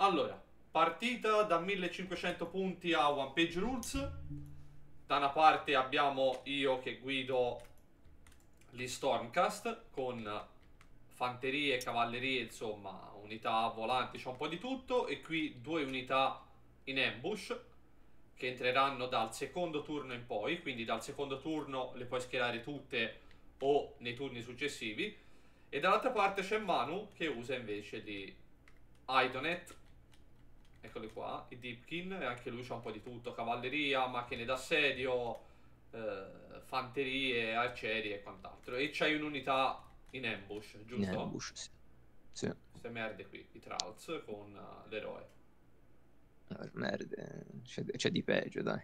Allora, partita da 1500 punti a One Page Rules. Da una parte abbiamo io che guido gli Stormcast con fanterie, cavallerie, insomma, unità volanti, c'è un po' di tutto. E qui due unità in ambush che entreranno dal secondo turno in poi, quindi dal secondo turno le puoi schierare tutte o nei turni successivi. E dall'altra parte c'è Manu che usa invece di Idonet, eccoli qua, i Deepkin, e anche lui c'ha un po' di tutto, cavalleria, macchine d'assedio, fanterie, arcieri e quant'altro. E c'hai un'unità in ambush, In giusto? ambush, sì. Sì. Queste merde qui, i Trolls con l'eroe. Merda, c'è di peggio, dai.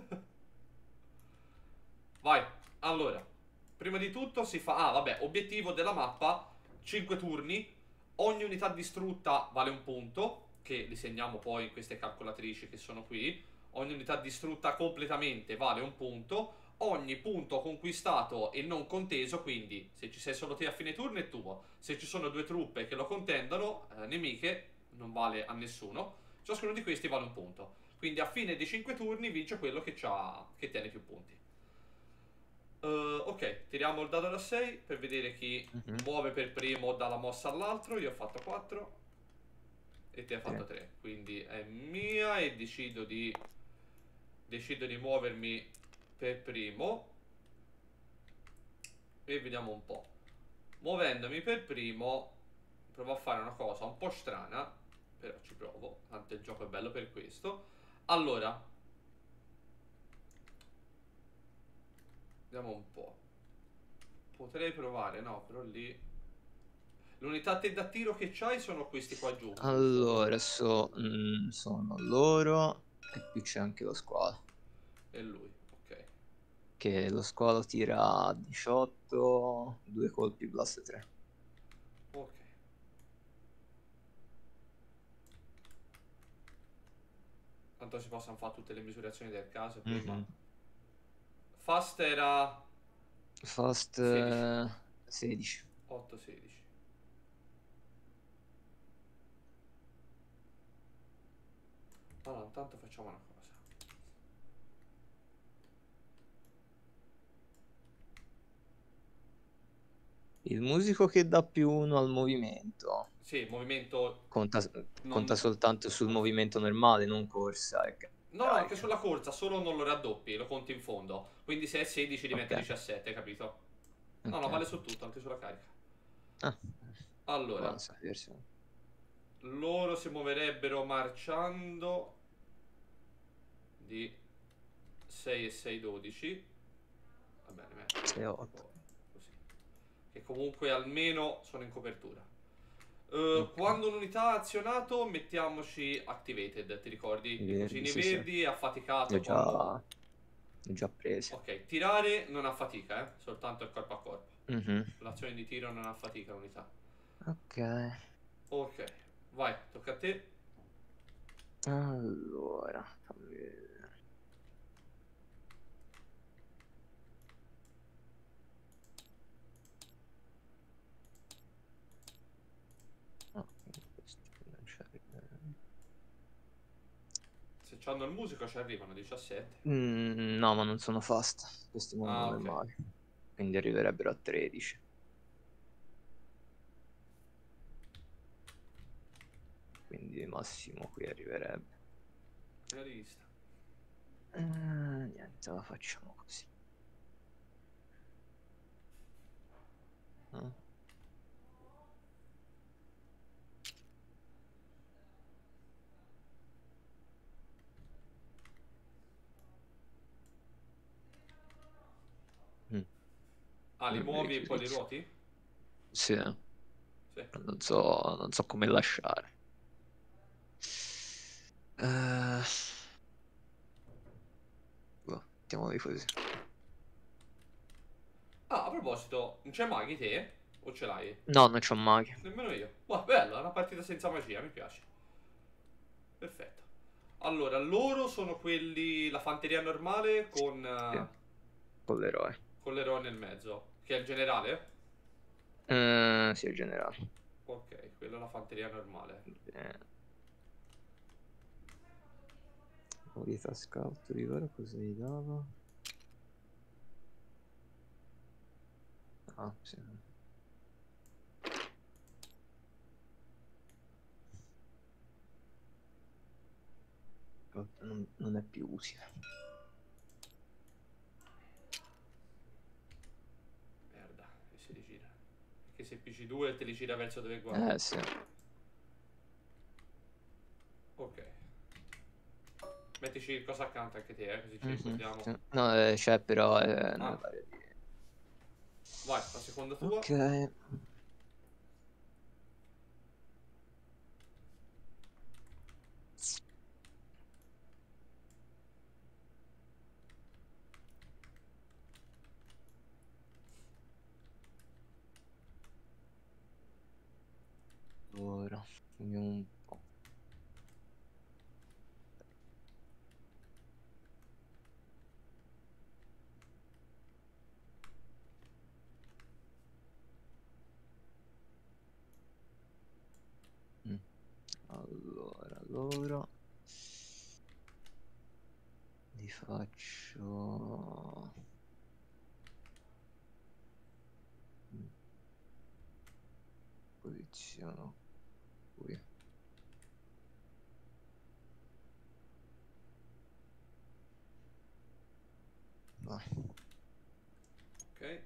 Vai, allora, prima di tutto si fa... Ah, vabbè, obiettivo della mappa, 5 turni, ogni unità distrutta vale un punto, che li segniamo poi in queste calcolatrici che sono qui. Ogni unità distrutta completamente vale un punto, ogni punto conquistato e non conteso, quindi se ci sei solo te a fine turno è tuo, se ci sono due truppe che lo contendono, nemiche, non vale a nessuno, ciascuno di questi vale un punto. Quindi a fine dei 5 turni vince quello che tiene più punti. Ok, tiriamo il dado da 6 per vedere chi Mhm. muove per primo dalla mossa all'altro. Io ho fatto 4 e te hai Sì. fatto 3. Quindi è mia e decido di muovermi per primo. E vediamo un po'. Muovendomi per primo, provo a fare una cosa un po' strana. Però ci provo, tanto il gioco è bello per questo. Allora, vediamo un po'. Potrei provare, no, però lì... L'unità te da tiro che c'hai sono questi qua giù, giusto? Allora, sono loro e qui c'è anche lo squalo. E lui, ok. Che lo squalo tira 18, due colpi blast 3. Ok. Tanto si possono fare tutte le misurazioni del caso prima. Mhm. Fast era Fast 16. 16. 8, 16. Allora, intanto facciamo una cosa. Il musico che dà più 1 al movimento Sì, il movimento conta, conta non... soltanto sul movimento normale, non corsa e No, no, anche carica. sulla corsa, solo non lo raddoppi, lo conti in fondo. Quindi se è 16 Ok, diventa 17, capito? No, no, ok. vale su tutto, anche sulla carica. Ah, Allora, buona sta versione. loro si muoverebbero marciando di 6 e 6, 12. Va bene, metto 6, 8. così. Che comunque almeno sono in copertura. Ok. Quando un'unità ha azionato, mettiamoci activated, ti ricordi? I I verdi, cosini sì, sì. verdi, Li ho affaticato quando... già, li ho già presi. Ok, tirare non ha fatica, soltanto il corpo a corpo. Mhm. L'azione di tiro non ha fatica l'unità. Ok. Ok, vai, tocca a te. Allora, fammi vedere. Ah, questi non ci arrivano. Se c'hanno il musico ci arrivano 17. No, ma non sono fast. Questi muovono Ah, ok. normali. Quindi arriverebbero a 13. Quindi massimo qui arriverebbe. Realista. Niente, la facciamo così. Ah, mm, Ah, li non mi muovi e poi li richiusi. ruoti? Sì, Sì. non so come lasciare. Eh, boh, mettiamoli così. Ah, a proposito, non c'è maghi te? O ce l'hai? No, non c'ho maghi. Nemmeno io. Wow, bella, una partita senza magia, mi piace. Perfetto. Allora, loro sono quelli, la fanteria normale Sì, con l'eroe. con l'eroe nel mezzo, che è il generale? Sì, il generale. Ok, quella è la fanteria normale. Eh, Mobilità scout, rigore, cosa gli dava? Ah, sì. Non è più utile. Merda, e si rigira. Perché se PC2 te li gira verso dove guardi. Sì. Ok. Mettici il cosa accanto anche te, così ci ricordiamo. Sì. No, c'è però Ah, nell'area di... vai, la seconda tua. Ok. Ora, vediamo un po'. Mm. Allora li faccio posiziono qui. Vai. Ok.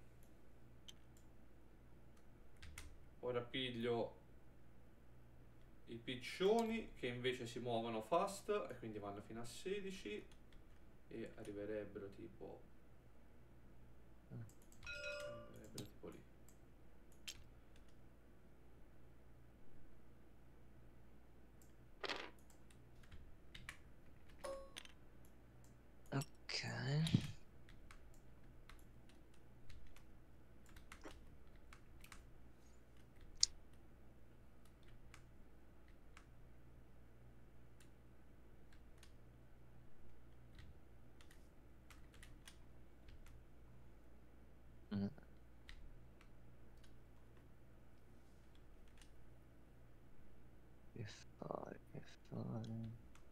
Ora piglio i piccioni che invece si muovono fast e quindi vanno fino a 16 e arriverebbero tipo lì. Ok. Mm. Che fare, che fare?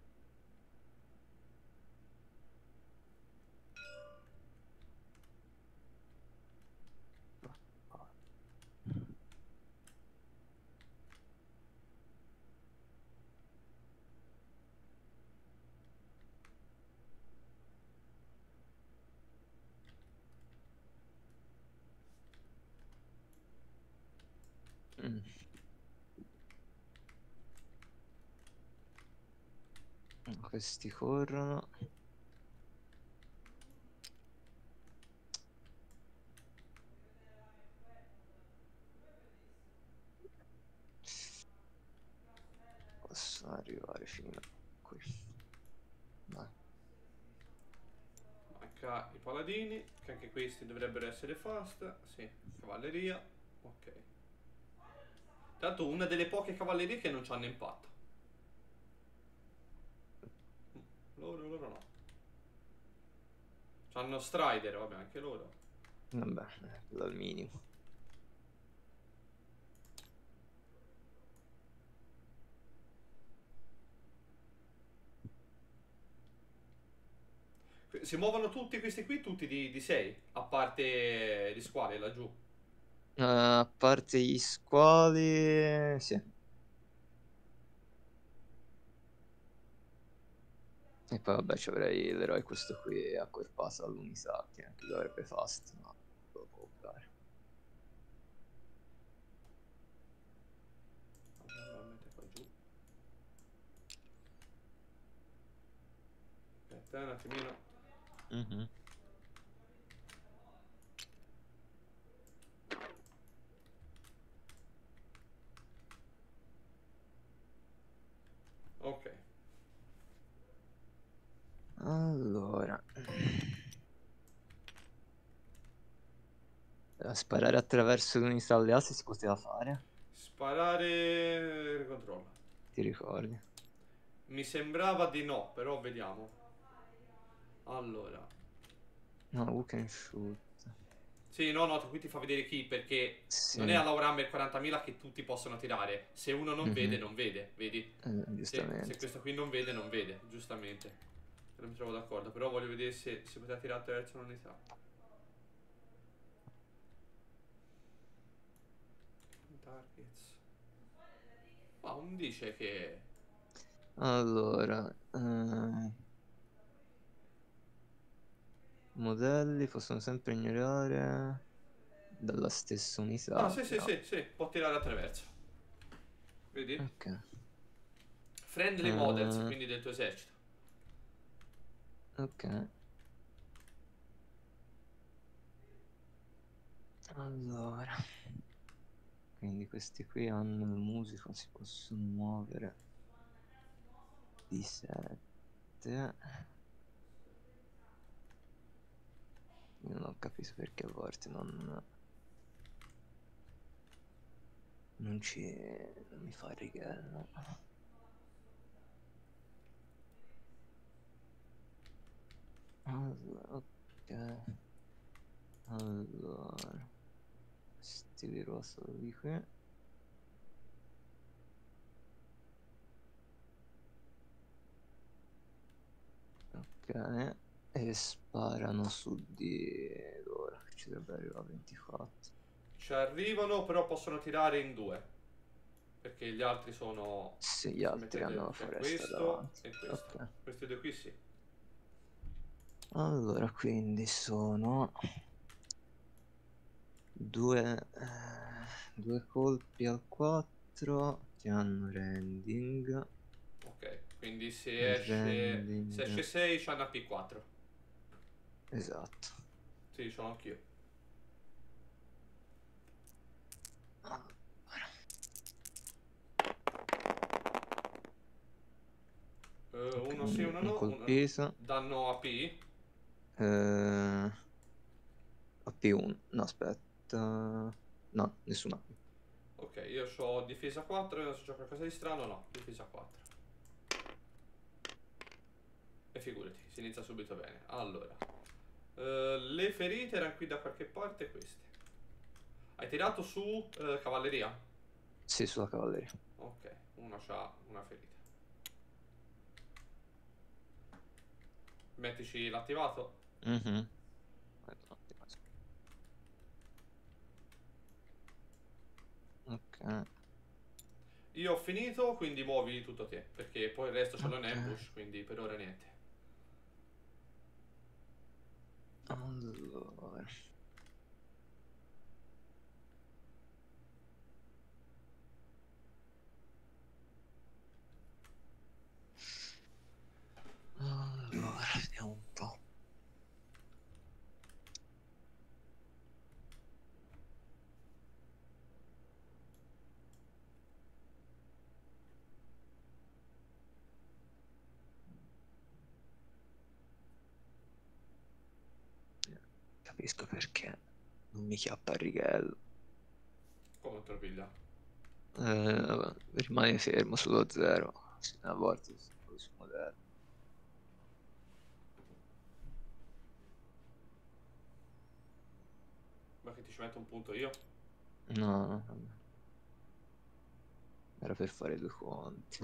Mm. Questi corrono. Possono arrivare fino a qui. Vai. Manca i paladini, che anche questi dovrebbero essere fast. Sì, cavalleria. Ok. Tanto una delle poche cavallerie che non hanno impatto. Loro no. C'hanno Strider, vabbè, anche loro. Vabbè, quello al minimo. Si muovono tutti questi qui, tutti di 6, a parte gli squali laggiù. A parte gli squali, sì. E poi vabbè ci avrei l'eroe questo qui accorpato all'unità che anche lui avrebbe fast, ma lo può dare. Vabbè, lo mette qua giù. Aspetta un attimino. Mhm. Ok. Allora, sparare attraverso l'unità alleate si poteva fare, Sparare... Controlla. ti ricordi? Mi sembrava di no, però vediamo. Allora. No, who can shoot? Sì, no, no, qui ti fa vedere chi, perché non è Sì. alla Warhammer 40.000 che tutti possono tirare. Se uno non vede, Mhm. non vede, vedi? Se Giustamente. questo qui non vede, non vede, giustamente. Non mi trovo d'accordo, però voglio vedere se si poteva tirare attraverso l'unità. Targets. Ma un dice che... Allora, modelli possono sempre ignorare dalla stessa Ah, unità. sì, sì, No. sì, sì, può tirare attraverso. Vedi? Ok. Friendly models, Eh, quindi del tuo esercito. ok. Allora, quindi questi qui hanno il musico, si possono muovere di 7. Io non ho capito perché a volte non mi fa righello. Allora, ok. Allora, questi li rosso di qui. Ok. E sparano su di loro. Ci dovrebbe arrivare a 24. Ci arrivano, però possono tirare in due. Perché gli altri sono... Se gli Se altri hanno mettete... la C'è foresta questo davanti. e questo. Ok. Questi due qui sì. Allora, quindi sono due, due colpi al 4 che hanno rending. Ok, quindi Il se rending, esce 6 c'hanno AP4. esatto. Sì, ce l'ho anch'io. Allora, ok, Uno sì, uno un no. colpito. Danno AP. Eh, a P1. No, aspetta. No, nessuna P. Ok, io ho difesa 4, vediamo se c'è qualcosa di strano. No, difesa 4. E figurati, si inizia subito bene. Allora, le ferite erano qui da qualche parte queste. Hai tirato su cavalleria? Sì, sulla cavalleria. Ok, uno c'ha una ferita. Mettici l'attivato. Mhm. Aspetta un attimo. Ok, Io ho finito, quindi muovi tutto te. Perché poi il resto ce l'ho in ok. ambush, quindi per ora niente. Allora. Allora, vediamo un po'. Capisco perché non mi chiappa il righello. Come tropiglia? Vabbè, rimane fermo sullo 0. Sì, a volte sto sul modello. Ma che ti ci metto un punto io? No, no, vabbè. Era per fare due conti.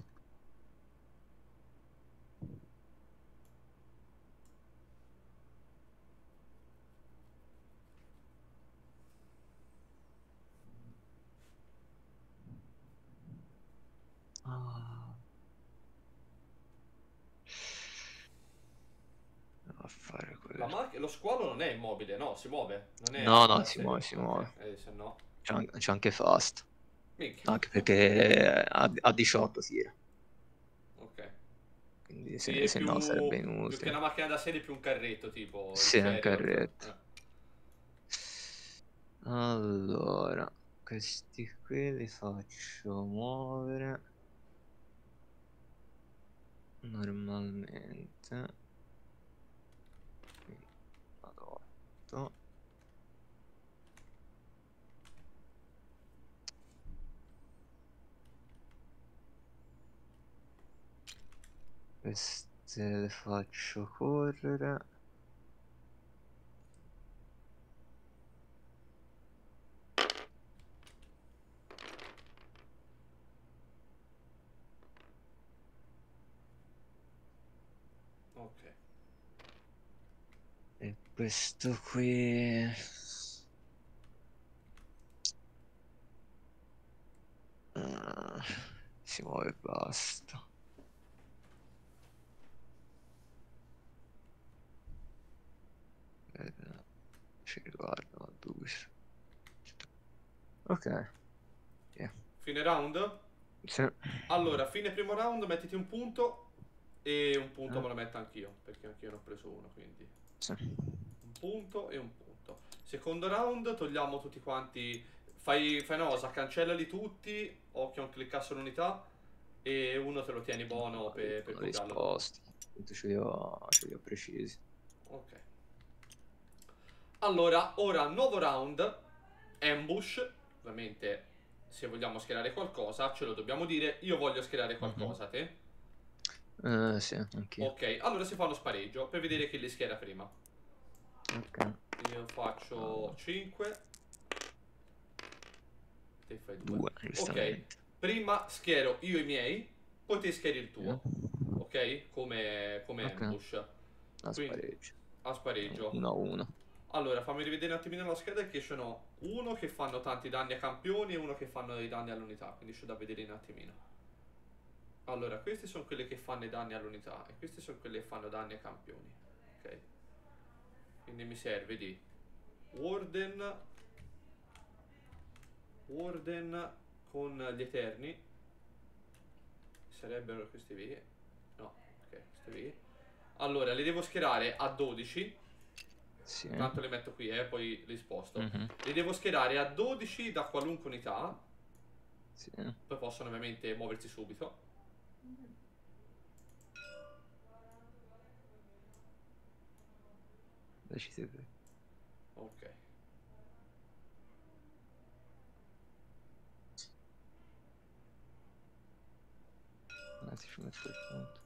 Ah, a fare quello. Lo squalo non è immobile, no, si muove. Non è No, a no, si muove, stazione. si Ok, muove. se no... C'è anche fast. Minchia. Anche perché a 18 tira. Ok. Quindi Sì, è se no sarebbe più che inutile. una macchina da serie, più un carretto, tipo il Sì, è un Chariot. carretto. Allora, questi qui li faccio muovere normalmente. Quindi ad 8. Queste le faccio correre. Ok. E questo qui... si muove e basta. Ci riguarda, ma due. Ok. Yeah. Fine round? Sì. Allora, fine primo round, mettiti un punto. E un punto Eh, me lo metto anch'io, perché anch'io ne ho preso uno, quindi... sì. Un punto e un punto. Secondo round, togliamo tutti quanti... Fai una cosa, cancellali tutti, occhio a un cliccare sull'unità, e uno te lo tieni buono per Sono copiarlo dopo. risposti. Appunto ce li ho precisi. Ok. Allora, ora nuovo round, ambush, ovviamente se vogliamo schierare qualcosa ce lo dobbiamo dire, io voglio schierare Mhm. qualcosa, te? Sì, anch'io. Ok, allora si fa uno spareggio per vedere chi li schiera prima. Ok. Io faccio 5, te fai 2. Due, Ok, giustamente. prima schiero io i miei, poi ti schieri il Sì. tuo, ok? Come Ok. ambush. A Quindi spareggio. a spareggio. 1-1. Allora, fammi rivedere un attimino la scheda che sono uno che fanno tanti danni a campioni e uno che fanno dei danni all'unità, quindi c'è da vedere un attimino. Allora, questi sono quelli che fanno i danni all'unità e questi sono quelli che fanno danni ai campioni. Ok. Quindi mi serve di Warden con gli Eterni. Sarebbero questi qui. No, ok, questi qui. Allora, li devo schierare a 12. Sì. Tanto li metto qui, poi li sposto. Mhm. Li devo schierare a 12 da qualunque unità. Sì. Poi possono ovviamente muoversi subito. Decisi te. Ok. Adesso ci metto il punto.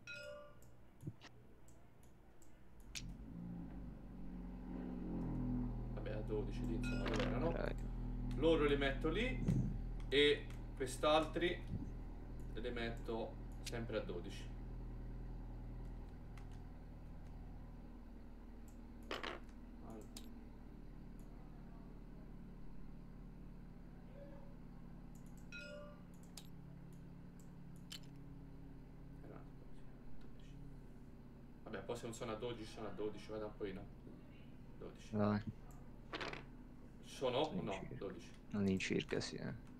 Vabbè, a 12 lì insomma dove erano. Ok. Loro li metto lì. E quest'altri li metto sempre a 12. Allora. Vabbè, poi se non sono a 12 sono a 12, vado un po' in 12. Vai. Ci sono o no? All'incirca. 12. All'incirca, sì.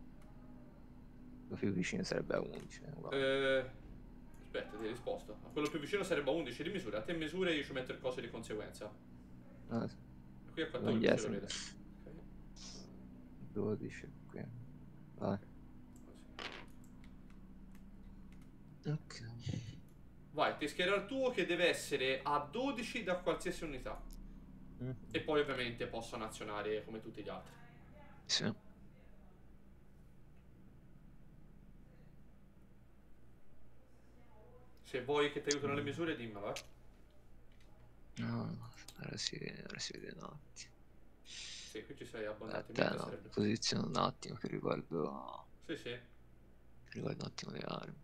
Lo più vicino sarebbe a 11. Guarda. Aspetta, ti ho risposto. A quello più vicino sarebbe a 11 di misura. A te misure io ci metto il coso di conseguenza. Ah, Qui a devo 14 lo indietro. vedo. Ok. 12 qui. Vai. Così. Ok. Vai, ti schiera il tuo che deve essere a 12 da qualsiasi unità. Mhm. E poi ovviamente possono azionare come tutti gli altri. Sì. Se vuoi che ti aiutano le misure, dimmelo, eh. No, no, ora si vede un attimo. Sì, qui ci sei Aspetta, abbondantemente, no, sarebbe. posiziono un attimo Sì, sì. che riguarda un attimo le armi.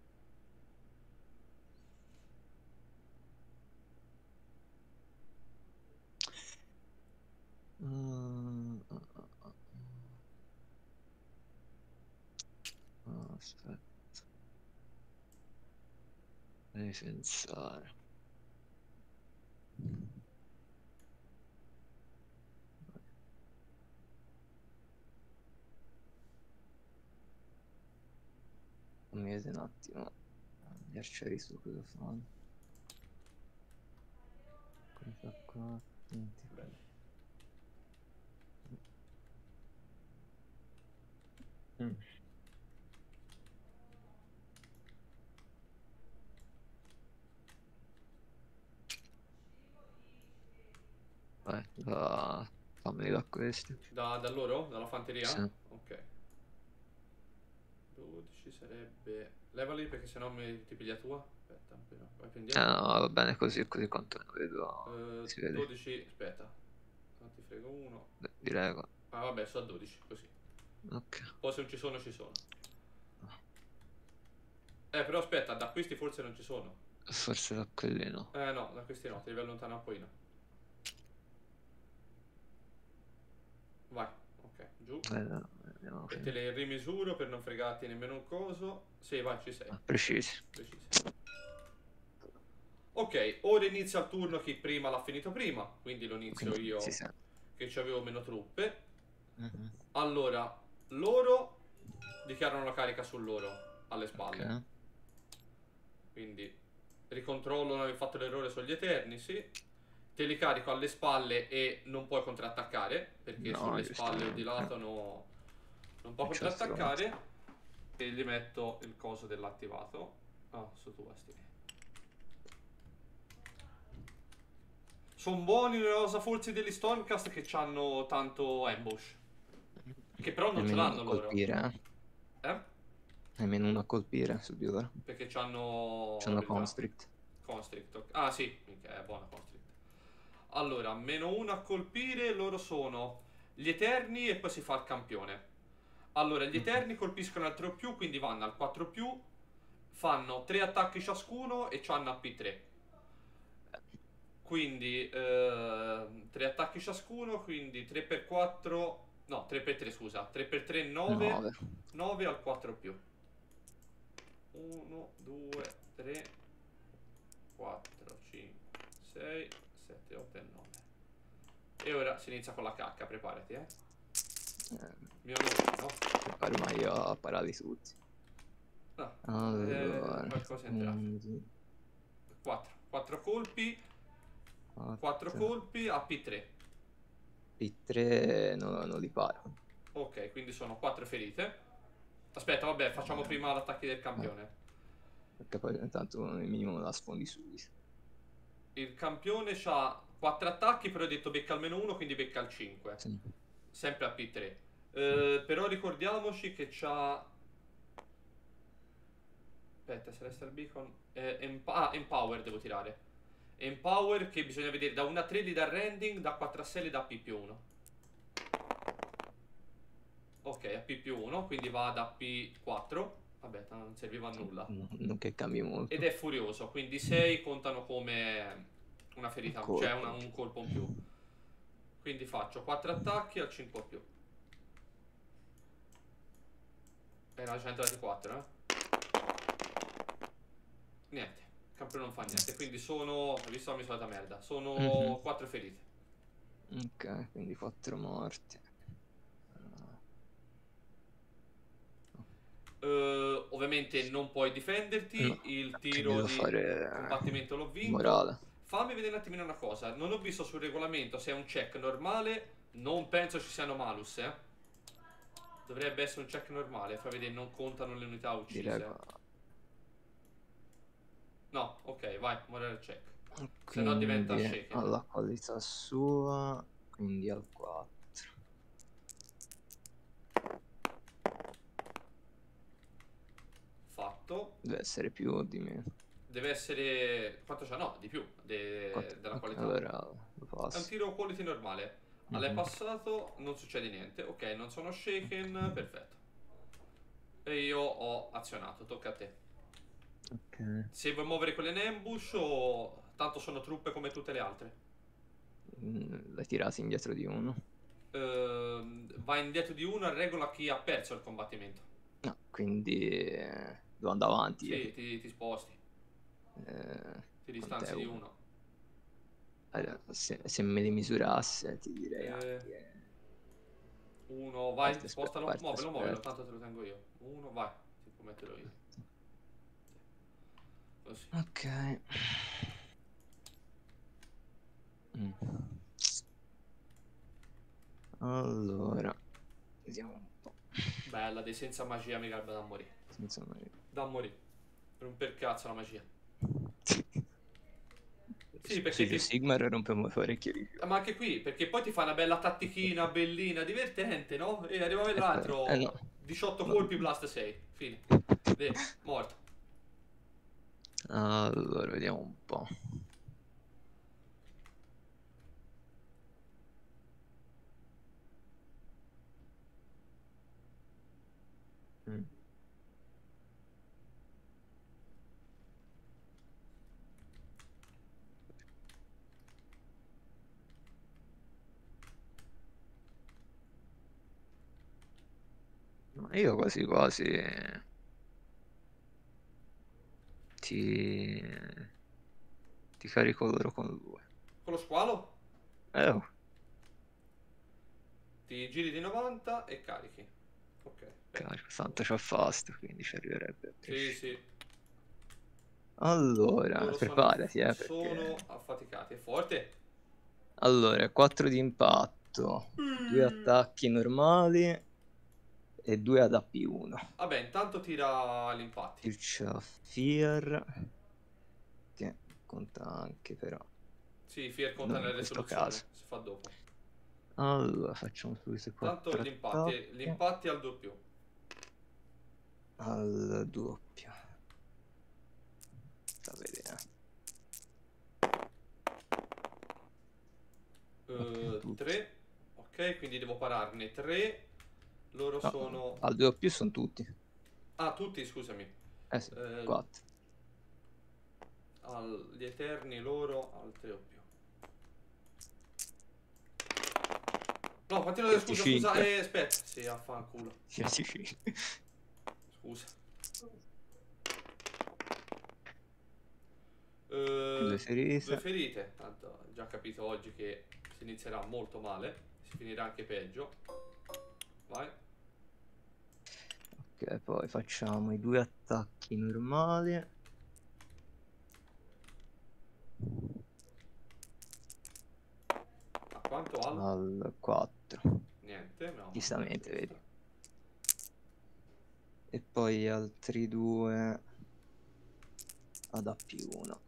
Mm, ah, ah, ah, aspetta, devi pensare. Fammi vedere un attimo gli arcieri su cosa fanno. Cosa qua? Niente qua. Bello. Mm. Vai, fammeli da questi. Da loro? Dalla fanteria? Sì. Ok. 12 sarebbe... Levali perché sennò ti piglia tua. Aspetta, vai più indietro. No, va bene così, così quanto ne vedo. Si vede. 12, aspetta. Non ti frego uno. Direi. Ah vabbè, so a 12, così. Ok. Poi se non ci sono, ci sono. Però aspetta, da questi forse non ci sono. Forse da quelli no. No, da questi no, ti devi allontanare un pochino. Vai, ok, giù. Vediamo E te fino. le rimisuro per non fregarti nemmeno un coso. Sì, vai, ci sei. Ah, precisi. Preciso. Ok, ora inizia il turno chi prima l'ha finito prima, quindi lo inizio Quindi si io sente. che avevo meno truppe. Mhm. Allora, loro dichiarano la carica su loro, alle Ok. spalle. Quindi ricontrollo, avevo fatto l'errore sugli Eterni, sì. Te li carico alle spalle e non puoi contrattaccare, perché No, sulle spalle o di giustamente. lato non può Non c'è stronzo. contrattaccare. E gli metto il coso dell'attivato. Ah, su tu sti. Sono buoni le rosa forze degli Stormcast che hanno tanto ambush. Che però non ce Almeno uno a l'hanno loro. colpire, eh. Eh? Almeno uno a colpire su di loro. Perché c'hanno C'hanno abilità. Constrict. Constrict. Ah sì, minchia, è buona Constrict. Allora, meno uno a colpire, loro sono gli Eterni e poi si fa il campione. Allora, gli Mhm. Eterni colpiscono al 3 più, quindi vanno al 4 più, fanno 3 attacchi ciascuno e hanno AP3. Quindi 3 attacchi ciascuno, quindi 3 per 4, no, 3 per 3 scusa, 3 per 3 9, 9. 9 al 4 più. 1, 2, 3, 4, 5, 6, 7, 8 e 9. E ora si inizia con la cacca, preparati, Mio nome, no? Ormai io ho parati tutti. No, Allora, qualcosa è entrato. quindi 4, 4 colpi, 4 4 colpi a P3. P3 non li paro. Ok, quindi sono 4 ferite. Aspetta, vabbè, facciamo prima l'attacco del Eh, campione. perché poi intanto il minimo la sfondi subito. Il campione ha 4 attacchi, però ho detto becca almeno uno, quindi becca il 5. Sì. Sempre a P3. Però ricordiamoci che c'ha... Aspetta, se resta il beacon... Empower devo tirare. Empower che bisogna vedere da 1 a 3 gli dà rending, da 4 a 6 gli dà P più 1. Ok, a P più 1, quindi va da P4. Vabbè, non serviva a nulla. Non che cambi Ed molto. è furioso, quindi 6 contano come una Un ferita, cioè colpo. un colpo in più. Quindi faccio 4 attacchi al 5 più. No, 124, Niente, il campione non fa niente, quindi sono... Hai visto la mia solita merda? Mhm. Sono 4 ferite. Ok, quindi 4 morti. Ovviamente non puoi difenderti, No, il che tiro devo di fare? combattimento l'ho vinto. Morale. Fammi vedere un attimino una cosa, non ho visto sul regolamento se è un check normale, non penso ci siano malus, Dovrebbe essere un check normale, fa vedere non contano le unità Direi uccise. qua. No, ok, vai, morale check. Se no diventa Quindi shaken. alla qualità sua, quindi al 4. Fatto. Deve essere più o di meno. Deve essere... Quanto c'ha? No, di più della Ok, qualità. allora lo È un passo. tiro quality normale. All'hai Mhm. passato, non succede niente. Ok, non sono shaken, perfetto. E io ho azionato, tocca a te. Ok. Se vuoi muovere quelle in ambush o... Tanto sono truppe come tutte le altre. L'hai tirati indietro di uno. Vai indietro di uno a regola chi ha perso il combattimento. No, quindi devo andare avanti io. Sì, ti sposti. Ti Quant'è distanzi di uno? uno. Allora, se me li misurasse ti direi Eh, anche uno, vai, spostalo. parte Muovelo, muovelo, esperto. tanto te lo tengo io. Uno, vai. Ti può metterlo io. Così. Ok. Mm. Allora, vediamo un po'. Bella, dei senza magia mi garba da morire. Senza Da morire. Per cazzo la magia. Sì, Su perché Age of ti... Sigmar rompiamo parecchio di più. Ma anche qui, perché poi ti fa una bella tattichina, bellina, divertente, no? E arriva No. l'altro, 18 No. colpi, blast 6. Fine. Morto. Allora, vediamo un po'. Mm. Io quasi quasi ti, ti carico loro con lui. Con lo squalo Oh, ti giri di 90 e carichi. Ok, aspetta. carico, tanto c'ha fast, quindi ci arriverebbe a Sì, prescindere. sì. Allora, Loro preparati, sono perché... affaticati. È forte? Allora, 4 di impatto, 2 Mm. attacchi normali e 2 ad AP1. Vabbè, intanto tira gli impatti. Più c'ha Fear, che conta anche però, Sì, Fear conta non in nella questo risoluzione. caso. Si fa dopo. Allora, facciamo su questi Tanto 4 gli attacchi impatti al doppio. al doppio. Sta a vedere. Tutti. 3. Ok, quindi devo pararne 3. Loro No, sono... al doppio sono tutti. Ah, tutti, scusami. Eh sì, Eh, 4. Gli Eterni loro al doppio. No, quanti ne scusa, scusa, 25. aspetta. Sì, affanculo. 25. Scusa. Due Due ferite. ferite. Tanto ho già capito oggi che si inizierà molto male. Si finirà anche peggio. Vai. Ok, poi facciamo i 2 attacchi normali. A quanto al? Al 4. Niente, no, Giustamente, giusto. vedi. E poi altri 2 ad AP1.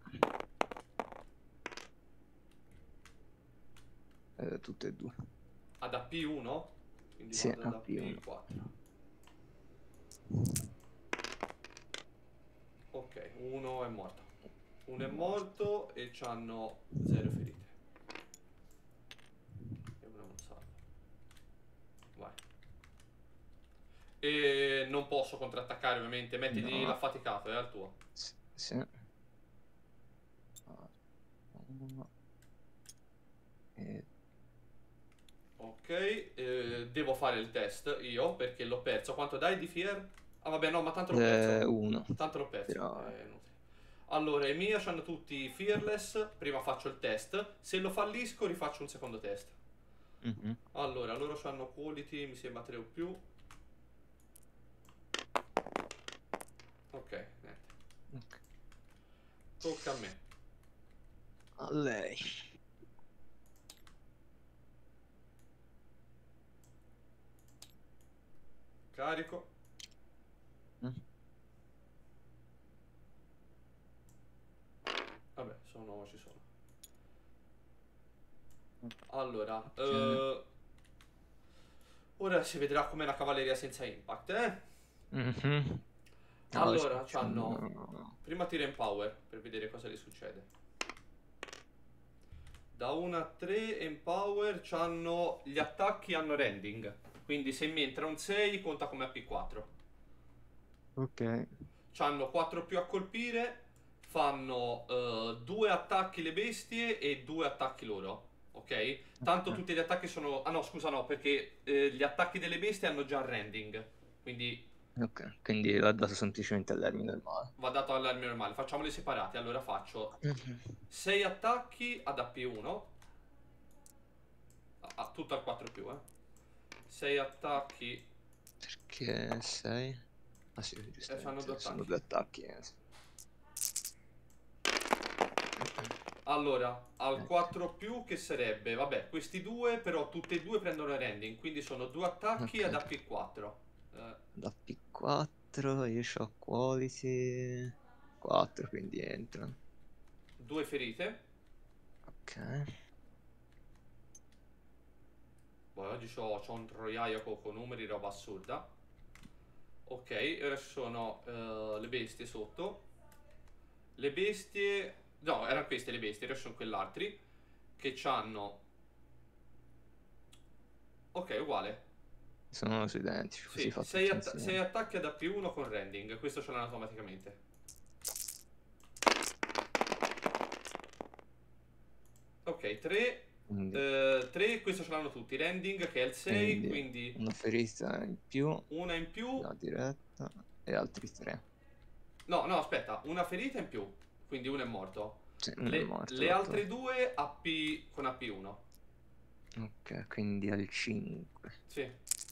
Tutte e due. Ad AP1? Quindi Sì, vado ad AP1. AP4. Ok, uno è morto. Uno è morto e c'hanno 0 ferite. E uno non salva. Vai. E non posso contrattaccare ovviamente. Mettiti No. l'affaticato, è al tuo. Sì. Uno. E... Ok, devo fare il test io perché l'ho perso. Quanto dai di Fear? Ah vabbè no, ma tanto l'ho perso. 1. Tanto l'ho perso. Però... Inutile. Allora, i miei hanno tutti Fearless. Prima faccio il test. Se lo fallisco rifaccio un secondo test. Mhm. Allora, loro hanno quality, mi sembra 3 o più. Ok, niente. Ok. Tocca a me. A lei. Carico. Mm. Vabbè, ci sono. Allora, Ok. ora si vedrà com'è la cavalleria senza impact, eh? Mhm. Allora ci Allora, c'hanno... facciamo... Prima tira in power per vedere cosa gli succede. Da 1 a 3 in power c'hanno gli attacchi hanno rending. Quindi se mi entra un 6 conta come AP4. Ok. C'hanno 4 più a colpire, fanno 2 attacchi le bestie e 2 attacchi loro. Ok? Tanto Ok. tutti gli attacchi sono... Ah no, scusa no, perché gli attacchi delle bestie hanno già il rending. Quindi Ok. Quindi l'ha dato semplicemente all'armi normale. va dato all'armi normale. Facciamoli separati. Allora faccio Mhm. 6 attacchi ad AP1. Tutto al 4 più, 6 attacchi. Perché 6? Ah sì, Fanno 2 giustamente, sono attacchi. 2 attacchi. Sì. Allora, al Eh, 4 più che sarebbe? Vabbè, questi due però tutti e due prendono il rending, quindi sono 2 attacchi ad ok. AP4. Da P4 io ho quality 4, quindi entrano. 2 ferite. Ok. Poi oggi c'ho un troiaio con numeri, roba assurda. Ok, ora ci sono le bestie sotto. Le bestie... No, erano queste le bestie, ora ci sono quell'altri. Che c'hanno... Ok, uguale. Sono su identici, così Sì, fa 6 tutto insieme. attacchi ad AP1 con rending. Questo ce l'hanno automaticamente. Ok, 3 Quindi, 3, questo ce l'hanno tutti. Rending che è il 6, quindi una ferita in più, una in più. la diretta e altri 3. No, no, aspetta, una ferita in più, quindi uno è morto. Sì, uno è morto. Le altre due AP con AP1. Ok, quindi al 5. Sì.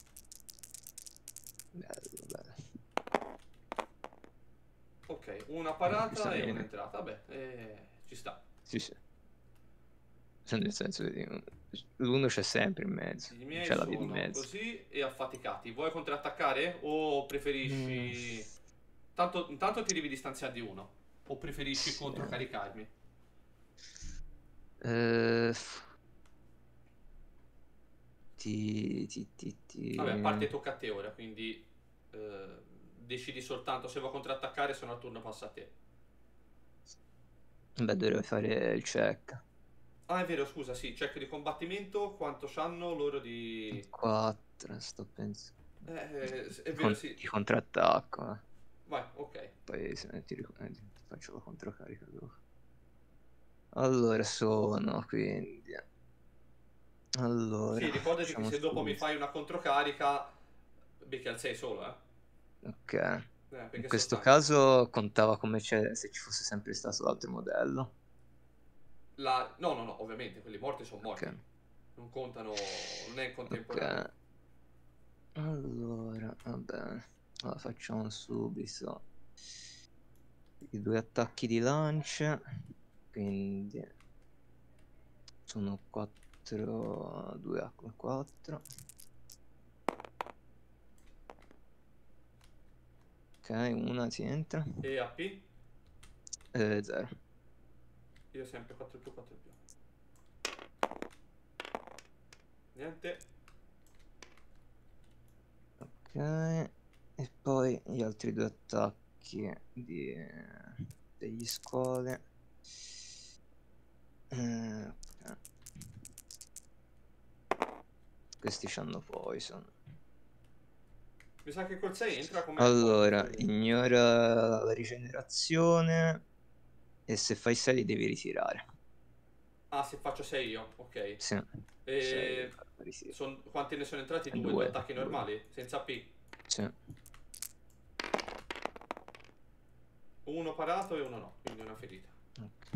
Bello, bello. Ok, una parata e bene. un'entrata. Vabbè, ci sta. Sì, sì. Nel senso che l'uno c'è sempre in mezzo, I miei c'è la via di sono mezzo. così e affaticati. Vuoi contrattaccare o Mm, preferisci... Intanto ti devi distanziare di uno. O preferisci sì. controcaricarmi? Eh, Vabbè, a parte tocca a te ora, quindi decidi soltanto se vuoi contrattaccare, se no il turno passa a te. Beh, dovrei fare il check. Ah, è vero, scusa, sì, check di combattimento, quanto c'hanno loro di... 4, sto pensando. È vero, sì. Di contrattacco. Vai, ok. Poi se ne ti faccio la controcarica dopo. Allora sono quindi. Allora, Sì, ricordati che facciamo se dopo mi subito. fai una controcarica, becchi al 6 solo, eh. Ok. In Perché sono questo tanti. caso contava come se ci fosse sempre stato l'altro modello. No, no, no, ovviamente, quelli morti sono Ok. morti. Non contano, non è in Ok. contemporanea. Allora, va bene. Allora, facciamo subito i 2 attacchi di lancia. Quindi sono 4, 2 acqua 4. Ok, una si entra. E AP? 0. Io sempre 4 più 4 più. Niente. Ok, e poi gli altri 2 attacchi degli scuole. Ok. Questi c'hanno poison. Mi sa che col 6 entra come il poison Allora, su... ignora la rigenerazione e se fai 6 li devi ritirare. Ah, se faccio 6 io, ok. Sì, 6 E... ritiri. Quanti ne sono entrati? 2, 2 2, attacchi 2. normali, senza AP. Sì. Uno parato e uno no, quindi una ferita. Ok.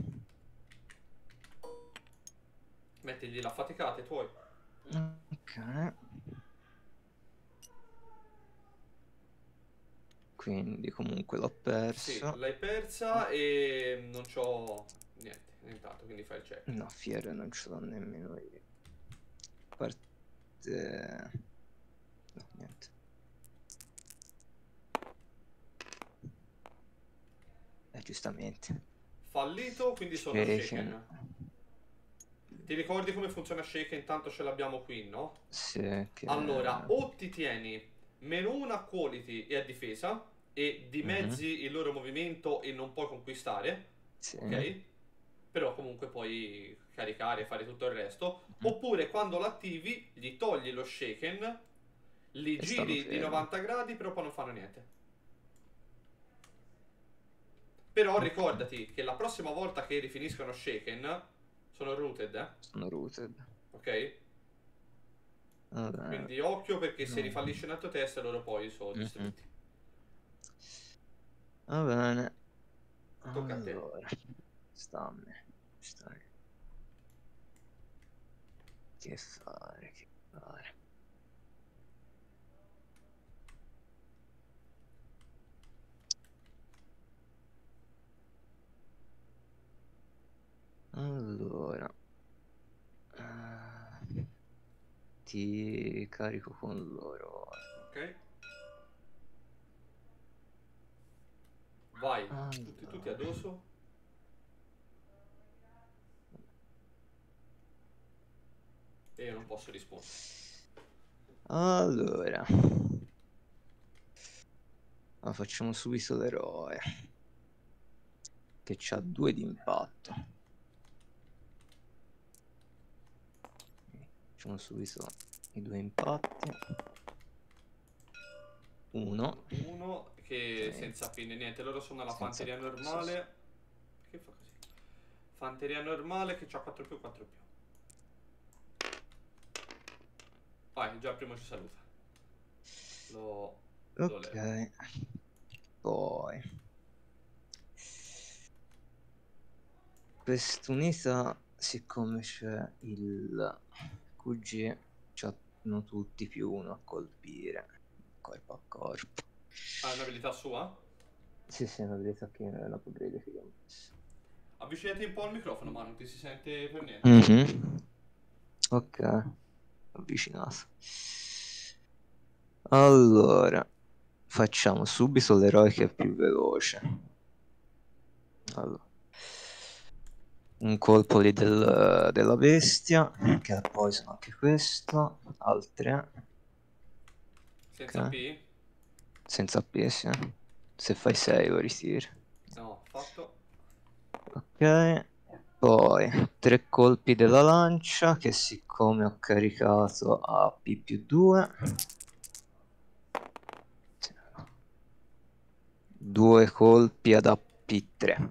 Mettigli la faticata, i tuoi. Ok. Quindi comunque l'ho Sì, perso. l'hai persa e non c'ho niente, nient'altro, quindi fai il check. No, fiere non ce l'ho nemmeno io. A parte... No, niente. Giustamente. Fallito, quindi sono Shaken. shaken. Ti ricordi come funziona shaken? Intanto ce l'abbiamo qui, no? Sì, che... Allora, o ti tieni -1 a quality e a difesa e Mhm, dimezzi il loro movimento e non puoi conquistare, sì. ok? Però comunque puoi caricare e fare tutto il resto. Mhm. Oppure quando l'attivi gli togli lo shaken, li E stanno giri di fermi. 90 gradi, però poi non fanno niente. Però Ok, ricordati che la prossima volta che rifiniscono shaken sono rooted, sono rooted. ok? Vabbè. Quindi occhio perché se No. rifallisce un altro test loro poi sono Mhm. distrutti. Va bene. Tocca a te. Allora, stammi. Stai. Che fare, che fare. Allora, eh, ti carico con loro. Ok? Vai. Tutti Allora, addosso. E io non posso rispondere. allora. Facciamo subito l'eroe che c'ha 2 di impatto. Facciamo subito i 2 impatti. 1. Uno che Ok, senza fine niente. Loro sono alla senza fanteria sì, sì. normale. Perché fa così? Fanteria normale che ha 4 più 4 più. Vai, già il primo ci saluta. Lo levo. Ok. Poi quest'unità, siccome c'è il QG, hanno tutti +1 a colpire corpo a corpo. Ah, è un'abilità sua? Sì, sì, è un'abilità che la potrei che ho messo. Avvicinati un po' al microfono, ma non ti si sente per niente. Mhm. Ok, avvicinato. Allora, facciamo subito l'eroe che è più veloce. Allora, un colpo lì della bestia, che ha poison anche questo, altre, Senza ok, P? senza PS, se fai 6 lo ritiri. No, fatto. Ok, poi 3 colpi della lancia, che siccome ho caricato a P+2, 2 colpi ad AP3.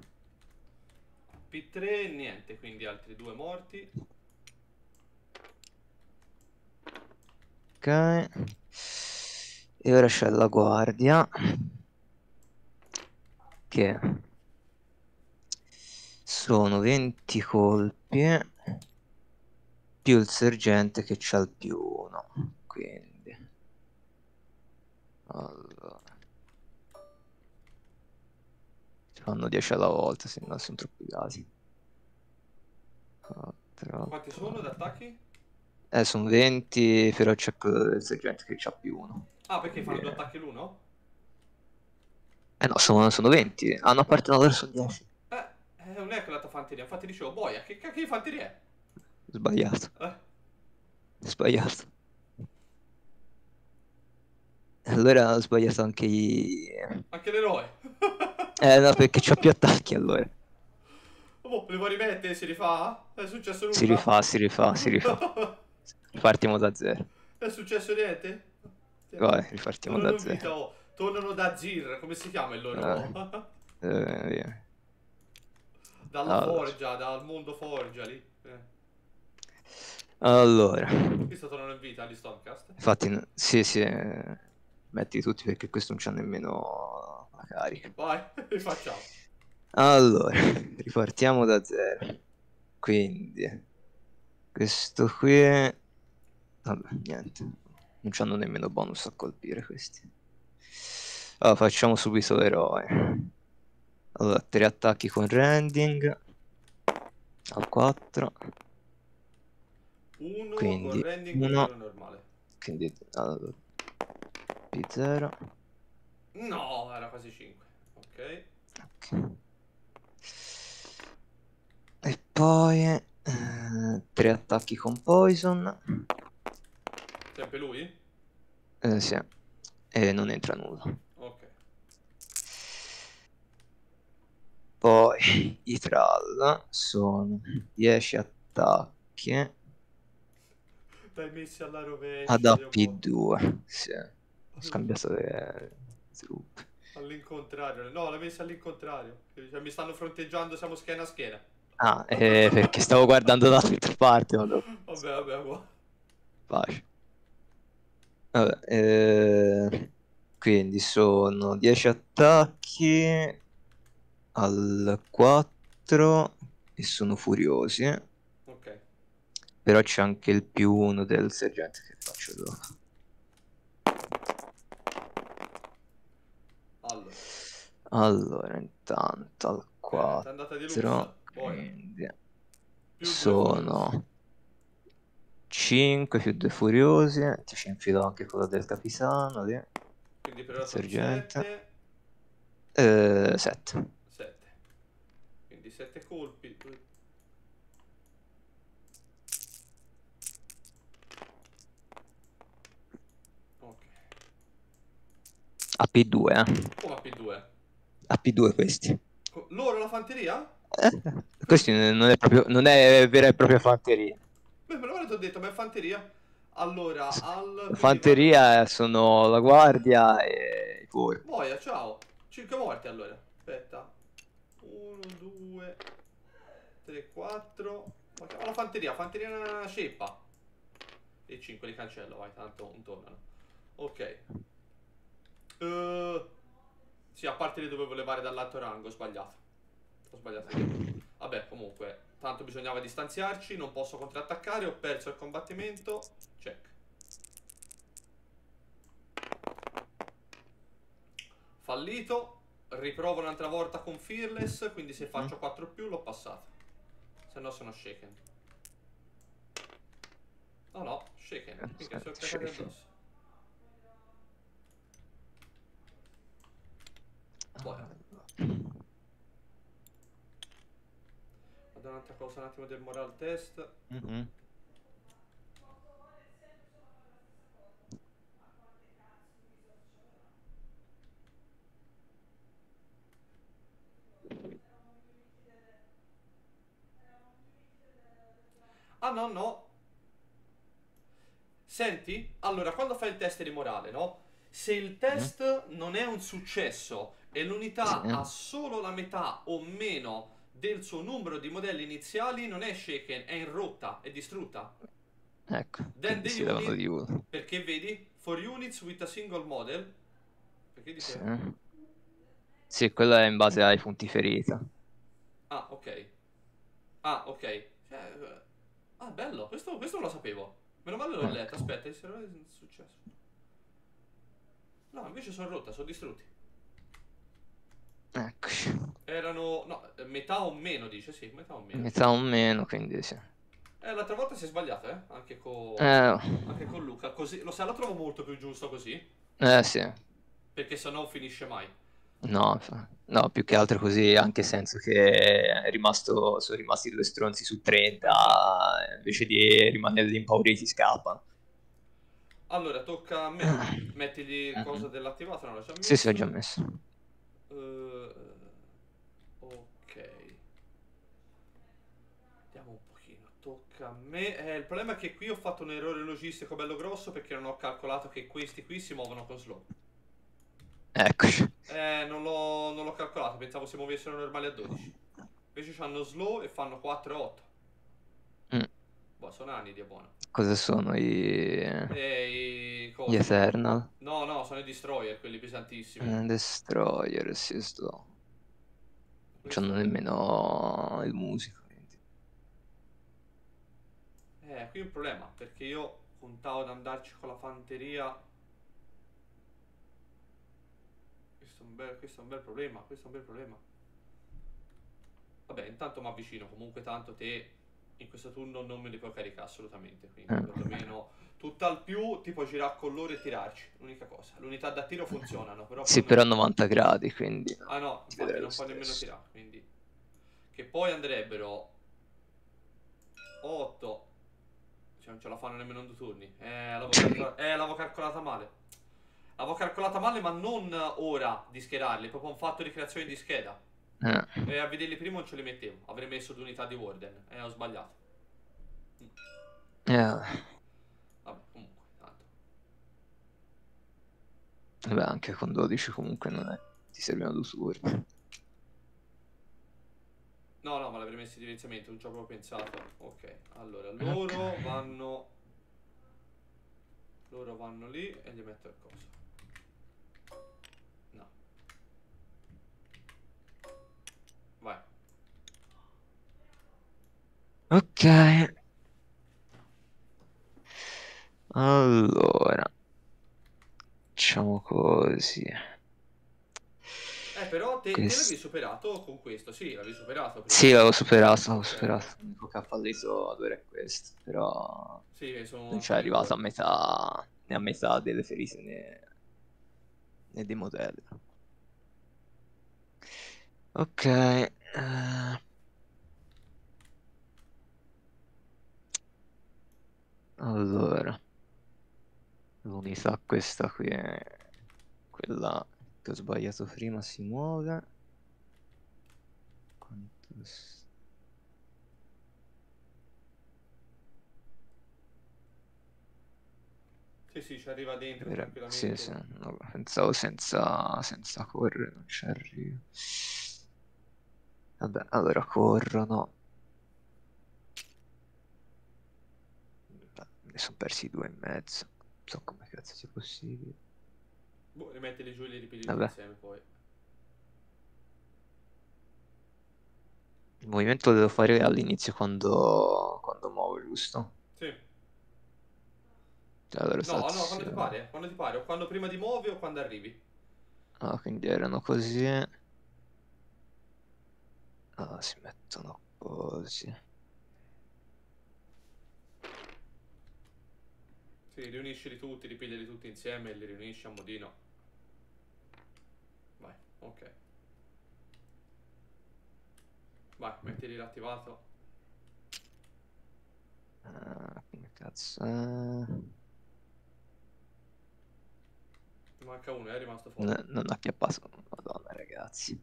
P3, niente, quindi altri 2 morti. Ok, e ora c'è la guardia, che sono 20 colpi più il sergente che c'ha il +1, quindi allora fanno 10 alla volta, se no sono troppi casi. 4, Quanti sono d'attacchi? sono 20, però c'è il sergente che c'ha +1. Ah, perché Quindi, fanno 2 attacchi l'uno? no, sono 20. Ah, no, parte loro sono 10. Non è quella tua fanteria. Infatti dicevo, boia, che cacchio di fanteria è? Sbagliato, Eh, sbagliato. Allora ho sbagliato anche i... anche l'eroe. No, perché c'ho più attacchi allora. Oh, devo rimettere, si rifà? È successo Si nulla? rifà, si rifà, si rifà. Ripartiamo da zero. È successo niente? Vai, ripartiamo Tornano da in vita, zero. oh. Tornano da Zir, come si chiama il loro? Via. Dalla Allora. forgia, dal mondo forgia lì. Allora. Questo tornano in vita agli Stormcast. Infatti, sì, sì, metti tutti perché questo non c'ha nemmeno la carica. Vai, rifacciamo. Allora, ripartiamo da zero. Quindi, questo qui... Vabbè, niente. Non c'hanno nemmeno bonus a colpire questi. Allora, facciamo subito l'eroe. Allora, 3 attacchi con rending. Al 4. Uno con Quindi rending, 1. 0 normale. Quindi allora, P0. No, era quasi 5. Ok. Ok. E poi 3 attacchi con poison. Sempre lui? Sì. E non entra nulla. Ok. Poi i Thrall sono 10 attacchi L'hai messi alla ad rovescia, Dio buono. AP2. Sì. Ho scambiato le truppe. All'incontrario. No, l'hai messi all'incontrario. Cioè, mi stanno fronteggiando, siamo schiena a schiena. Ah, perché stavo guardando dall'altra parte, ma dopo. Vabbè, vabbè, vabbè. Pace. Vabbè, quindi sono 10 attacchi al 4 e sono furiosi, Ok. però c'è anche il +1 del sergente che faccio dopo. Allora. Allora, intanto al È andata di lusso. 4, Boia. quindi Più 2 furiosi. sono 5 più 2 furiosi, ti ci infilo anche quello del capitano, lì, Quindi per del ora sono sergente. 7. 7. 7. Quindi 7 colpi. Ok. AP2, Come a P2? AP2 questi. Loro la fanteria? Questi non è proprio, non è vera e propria fanteria. Beh, me l'avete detto, ma è fanteria. Allora, quindi vado... Fanteria sono la guardia e i corpi. Boia, ciao. 5 morti allora. Aspetta. 1, 2, 3, 4. Ma chiama la fanteria, fanteria ceppa. E 5 li cancello, vai, tanto non tornano. Ok. Sì, a parte li dovevo levare dall'alto rango, ho sbagliato. Ho sbagliato io. Vabbè, comunque, tanto bisognava distanziarci, non posso contrattaccare, ho perso il combattimento. Check. Fallito. Riprovo un'altra volta con Fearless, quindi se faccio 4 più l'ho passato. Se no sono shaken. No, no, shaken. Minchia, si sono cagati addosso. Buona. Vado un'altra cosa, un attimo del moral test. Ah, no, no. Senti, allora, quando fai il test di morale, no? Se il test non è un successo e Sì. l'unità ha solo la metà o meno del suo numero di modelli iniziali, non è shaken, è in rotta, è distrutta. Ecco, Then quindi the si levano unit, di uno. perché vedi? For units with a single model. Perché Sì. dice? Sì, quello è in base ai punti ferita. Ah, ok. Ah, ok. Ah, bello, questo non lo sapevo. Meno male l'ho letto, Ecco. aspetta, se non è successo. No, invece sono rotta, sono distrutti. Eccoci. Erano, no, metà o meno, dice, sì, metà o meno, sì. Metà o meno, quindi sì. L'altra volta si è sbagliato, eh? Eh, Anche con Luca, così, lo sai, lo trovo molto più giusto così, sì. perché se no finisce mai. No, no, più che altro così, anche senso che sono rimasti due stronzi su Infatti. 30, invece di rimanere impauriti scappano. Allora, tocca a me. Mettigli cosa Mhm. dell'attivato, non l'ho già Sì, sì, ho già messo. messo. Eh, ok. Vediamo un pochino. Tocca a me. Il problema è che qui ho fatto un errore logistico bello grosso perché non ho calcolato che questi qui si muovono con slow. Eccoci. Non l'ho calcolato, pensavo si muovessero normali a 12. Invece hanno slow e fanno 4 e 8. Mm. Boh, sono anni di buono. Cosa sono E i gli cosi. Eternal? No, no, sono i destroyer, quelli pesantissimi. Destroyer, sì, sto. Non Questo c'hanno è bello. nemmeno il musico, quindi. Qui è un problema, perché io puntavo ad andarci con la fanteria. Questo è un bel problema, questo è un bel problema. Vabbè, intanto mi avvicino, comunque tanto te in questo turno non me li puoi caricare assolutamente, quindi perlomeno tutt'al più ti puoi girare con loro e tirarci, l'unica cosa. L'unità da tiro funzionano, però Sì, poi però non... a 90 gradi, quindi Ah no, ti infatti vedrai lo non puoi nemmeno stesso. tirare, quindi... Che poi andrebbero 8, cioè non ce la fanno nemmeno in 2 turni. L'avevo calcolata male. L'avevo calcolata male, ma non ora di schierarli, proprio un fatto di creazione di scheda. Eh. E a vederli prima non ce li mettevo. Avrei messo 2 unità di Warden. Ho sbagliato. Eh, Vabbè, comunque, tanto. Vabbè, anche con 12 comunque non è. Ti servono due turni. No, no, ma l'avrei messi diversamente, non ci ho proprio pensato. Ok, allora, Ok. loro vanno lì e gli metto il coso. No, vai. Ok. Allora, facciamo così. Però te l'avevi Questo. superato con questo, sì, l'avevi superato prima. Sì, l'avevo superato, l'avevo Ok, ok. superato. L'unico che ha fallito ad ora è questo, però Sì, sono non c'è alcuni arrivato errori. a metà, né a metà delle ferite né dei modelli. Ok, allora, l'unità questa qui è quella che ho sbagliato prima, si muove. Quanto Sì, sì, ci arriva dentro Sì, sì, tranquillamente. no, pensavo senza correre non ci arrivo. Vabbè, allora corrono. Beh, Ne sono persi 2,5. Non so come cazzo sia possibile. Boh, rimettili giù e li ripigli tutti Vabbè. insieme poi. Il movimento lo devo fare all'inizio quando muovo, giusto? Sì. Cioè, allora No, no, quando ti stazione. pare, quando ti pare, o quando prima di muovi o quando arrivi. Ah, quindi erano così. Ah, si mettono così. Sì, riuniscili tutti, ripigliali tutti insieme e li riunisci a modino. Vai, ok. Vai, mettili l'attivato. Come cazzo Ne manca uno, è rimasto fuori. Non acchiappato. Madonna, ragazzi.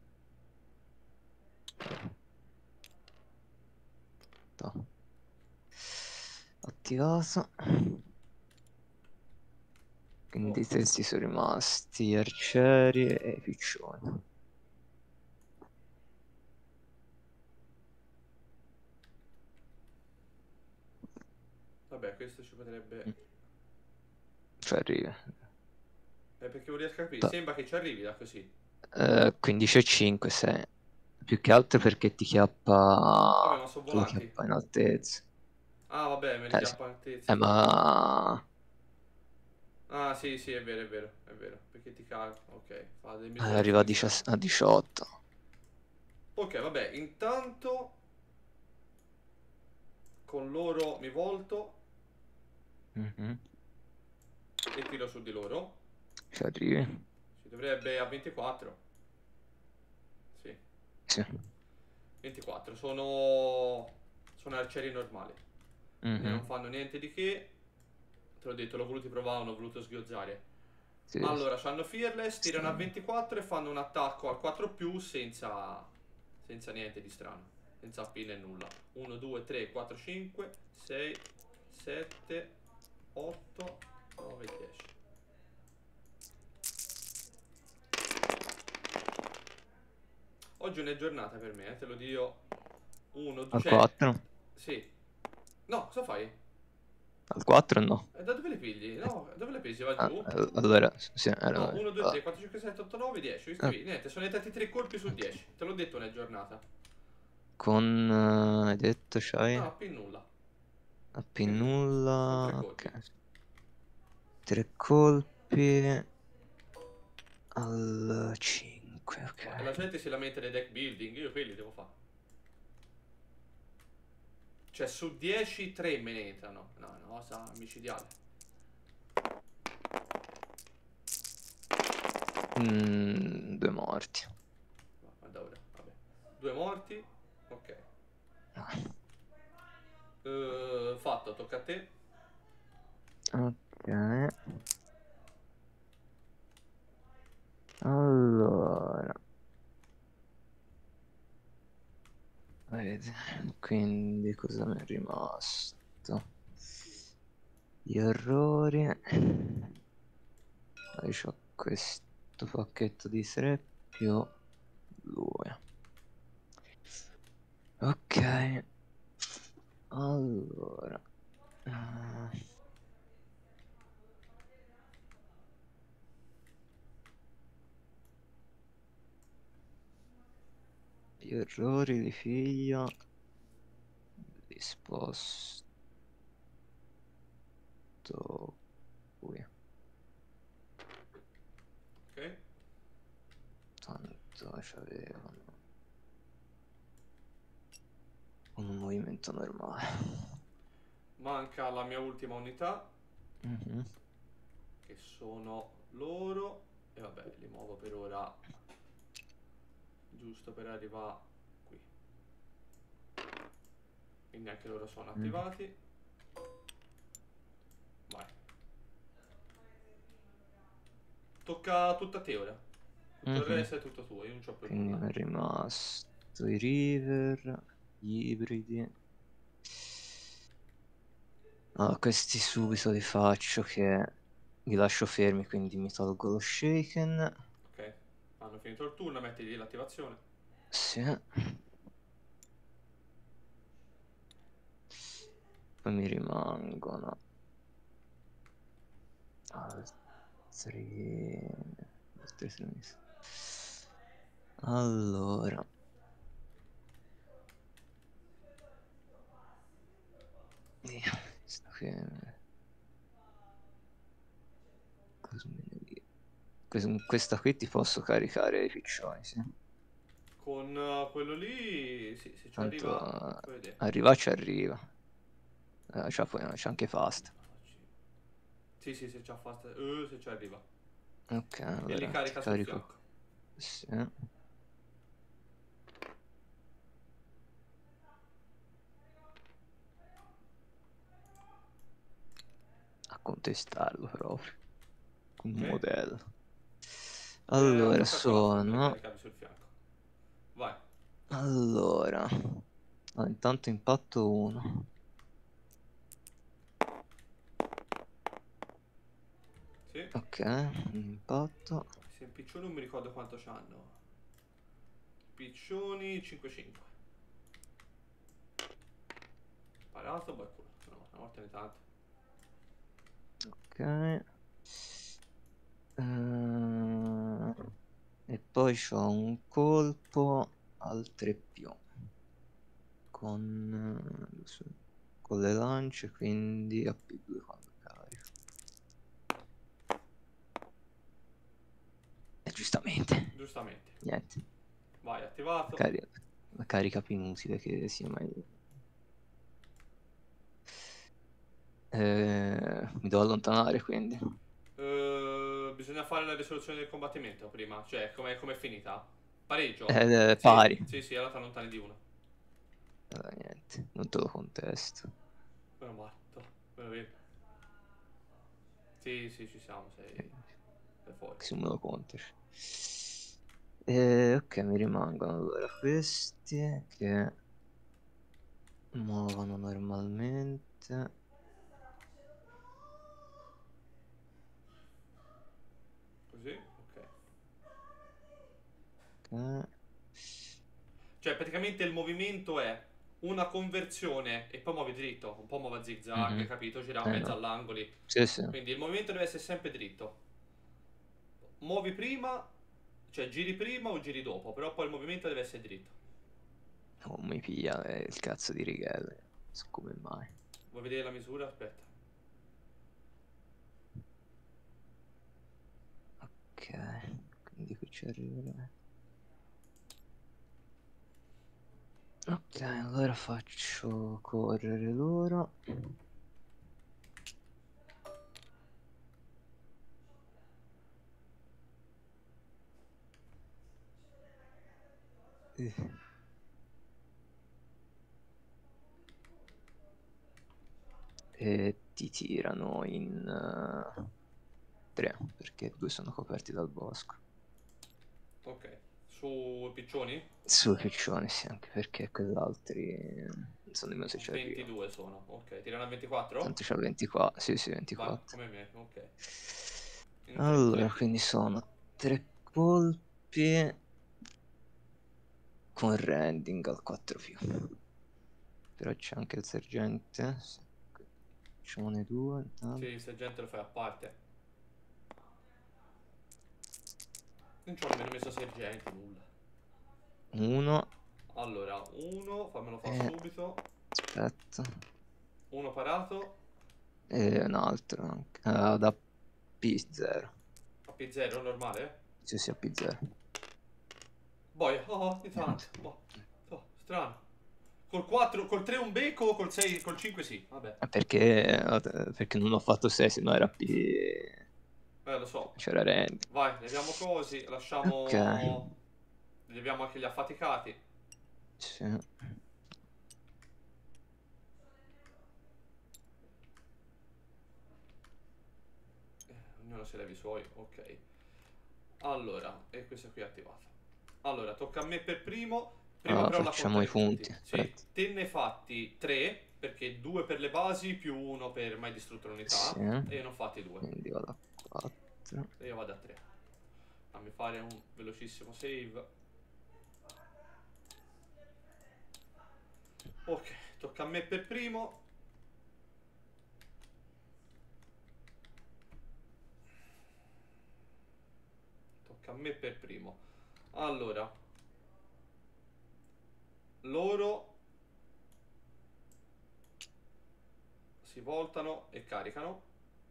No. Attivato. Quindi Oh, questi sono rimasti arcieri e piccioni. vabbè, questo ci potrebbe... Cioè arriva. perché non riesco a capire, sembra che ci arrivi da così. 15,5 6. Più che altro perché ti Vabbè, chiappa. ma sono Te lo volanti. chiappa in altezza. Ah, vabbè, me li Sì. chiappa altezza. Ma. Ah, sì, sì, è vero, è vero, è vero. Perché ti calco, ok, fa delle Arriva a misurazioni strane. 18. Ok, vabbè, intanto con loro mi volto Mhm. e tiro su di loro. Ci arrivi? Si dovrebbe a 24. Sì, Sì. 24. Sono arcieri normali. Quindi non Mhm. fanno niente di che. Te l'ho detto, l'ho voluto provare, non ho voluto sghiozzare. Sì, sì. Allora, hanno Fearless, tirano a Stanno. 24 e fanno un attacco al 4 più senza niente di strano. Senza appena e nulla. 1, 2, 3, 4, 5, 6, 7, 8, 9, 10. Oggi è una giornata per me, te lo dico. Uno, Al cioè, 4? sì. No, cosa fai? Al 4 no. E da dove le pigli? No, dove le pigli? Va giù? Allora, sì, No, 1, 2, 3, allora. 4, 5, 6, 7, 8, 9, 10. Visti Ah, lì? Niente, sono entrati 3 colpi su 10. Te l'ho detto una giornata. con hai detto c'hai No, più nulla. a Quindi sono 3 nulla, colpi. ok. 3 colpi al 5, ok. Ma la gente si lamenta dei deck building, io quelli devo fare. Cioè, su 10, 3 me ne entrano. No, è una cosa micidiale. 2 morti. Guarda ora, vabbè. 2 morti. Ok. No. Fatto, tocca a te. Ok. Allora, vedi, quindi cosa mi è rimasto? Gli errori. C'ho questo pacchetto di 3 più lui. Ok, allora. Gli errori di figlia disposto qui. Ok. Tanto c'avevano un movimento normale. Manca la mia ultima unità, Mhm. che sono loro. E vabbè, li muovo per ora, giusto per arrivare qui. Quindi anche loro sono Mhm. attivati. Vai. Tocca tutto a te ora. Tutto il Mhm. resto è tutto tuo, io non c'ho più Quindi nulla. mi è rimasto i river, gli ibridi. Ah, questi subito li faccio che li lascio fermi, quindi mi tolgo lo shaken. Ok. Hanno finito il turno, metti lì l'attivazione. Sì. Poi mi rimangono altri... altri sinistra. Allora, questa qui cosa me ne dire? Questa qui ti posso caricare i piccioni, sì. Con quello lì, sì, se ci Tanto arriva, puoi vedere. arriva ci arriva. C'è anche fast. Sì, sì, se c'ha fast, se ci arriva. Ok, E li allora ti carica sul carico. fianco. Sì. A contestarlo proprio. Un Ok? modello. Allora Tocca a me sono... caricarli sul fianco. Vai. Allora... intanto impatto 1. Sì. Ok, impatto. Se in piccioni non mi ricordo quanto c'hanno. Piccioni 5-5. Parato, poi culo. No, una volta ogni tanto. Ok. E poi c'ho un colpo al 3 più. Con le lance, quindi a P2 quando carico. E giustamente. Giustamente. Niente. Vai, La, attivato. cari- la carica più inutile che sia mai... mi devo allontanare quindi. Bisogna fare la risoluzione del combattimento prima. Cioè, com'è finita? Pareggio? Sì, Pari. sì, sì, allora ti allontani di uno. Allora, niente, non te lo contesto. Meno male. Meno bene. Sì, sì, ci siamo, sei fuori. Se me lo conti. Ok, mi rimangono allora questi che muovono normalmente. Così? Ok. Ok. Cioè, praticamente il movimento è una conversione e poi muovi dritto, un po' muove a zigzag, Mhm. capito? Gira a mezzo No. all'angoli. Sì, sì. Quindi il movimento deve essere sempre dritto. Muovi prima, cioè giri prima o giri dopo, però poi il movimento deve essere dritto. Non mi piglia il cazzo di righelli. Non so come mai. Vuoi vedere la misura? Aspetta. Ok, quindi qui ci arriverà. Ok, allora faccio correre loro. Eh. E ti tirano in 3 perché 2 sono coperti dal bosco. Ok. Su piccioni? Su piccioni sì, anche perché quell'altri non so nemmeno se ci arriva. 22 sono. Ok, tirano a 24? Tanto c'ha 24, sì sì Vai, 24. come me, ok. In 3, Allora, 3. quindi sono 3 colpi con rending al 4 più. Però c'è anche il sergente. Facciamone 2 Sì, intanto. il sergente lo fai a parte. Non ci ho nemmeno messo sergenti, nulla. 1 Allora, uno, fammelo fare e subito. aspetta. Uno parato. E un altro anche. Da P0. A P0, normale? Sì, sì, a P0. Boia, ogni tanto. Niente. Boh, strano. Col 4, col 3 un becco, col 6, col 5 sì, vabbè. Perché non ho fatto 6, se no era P. Lo so. C'era Randy. Vai, leviamo cosi, Ok. lasciamo... Leviamo anche gli affaticati. Sì. Ognuno se levi i suoi, ok. Allora, e questa qui è attivata. Allora, tocca a me per primo. Prima Allora, però la conta facciamo i dei punti. punti. Sì, Aspetta. te ne fatti 3, perché 2 per le basi più 1 per mai distrutto l'unità. Sì. E io ne ho fatti 2. Quindi vado a 4. E io vado a 3. Fammi fare un velocissimo save. Ok, tocca a me per primo. tocca a me per primo. Allora, loro si voltano e caricano.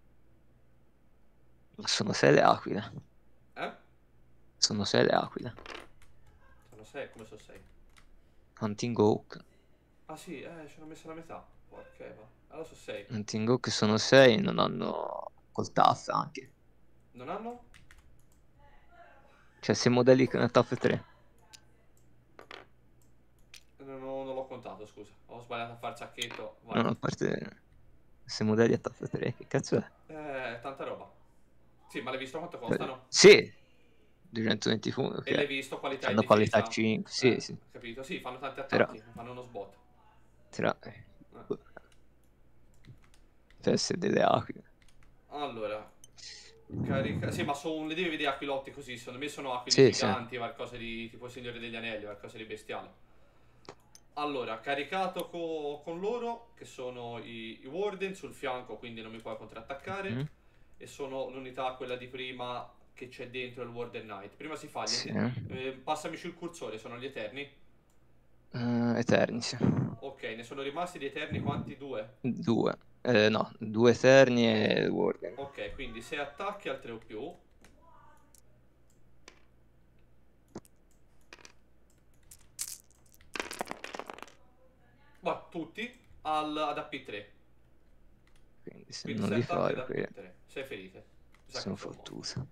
Sono 6 le aquile. Eh? Sono 6 le aquile. Sono 6, come sono 6? Hunting Hawk. Ah sì, ce l'ho messa la metà. Porca Eva. Allora sono 6. Hunting Hawk sono 6, non hanno col TAF anche. Non hanno? Cioè, 6 modelli con il TAF 3. Non l'ho contato, scusa. Ho sbagliato a far sacchetto. Vai. No, a parte 6 modelli a TAF 3, che cazzo è? Tanta roba. Sì, ma l'hai visto quanto costano? Sì, 220 fungo, E l'hai che visto qualità e hanno qualità difesa? 5, sì, sì. Capito? Sì, fanno tanti Però, attacchi, fanno uno sbot. però, Eh. per essere delle aquile. Allora, sì, ma le devi vedere aquilotti così, secondo me sono aquili Sì, sì. giganti, qualcosa di tipo il Signore degli Anelli, qualcosa di bestiale. Allora, caricato con loro, che sono i Warden sul fianco, quindi non mi puoi contrattaccare. Mm. E sono l'unità, quella di prima, che c'è dentro il Warden Knight. Prima si fa Sì. passamici il cursore, sono gli Eterni. Eterni, sì. Ok, ne sono rimasti di Eterni quanti? 2. 2. No, 2 Eterni e Warden. Ok, quindi 6 attacchi al 3 o più. Va, tutti ad AP3. Quindi se Quindi non 6 li attacchi ad fai, qui AP3. 6 ferite. Mi sa che sono sono morto. fottuto.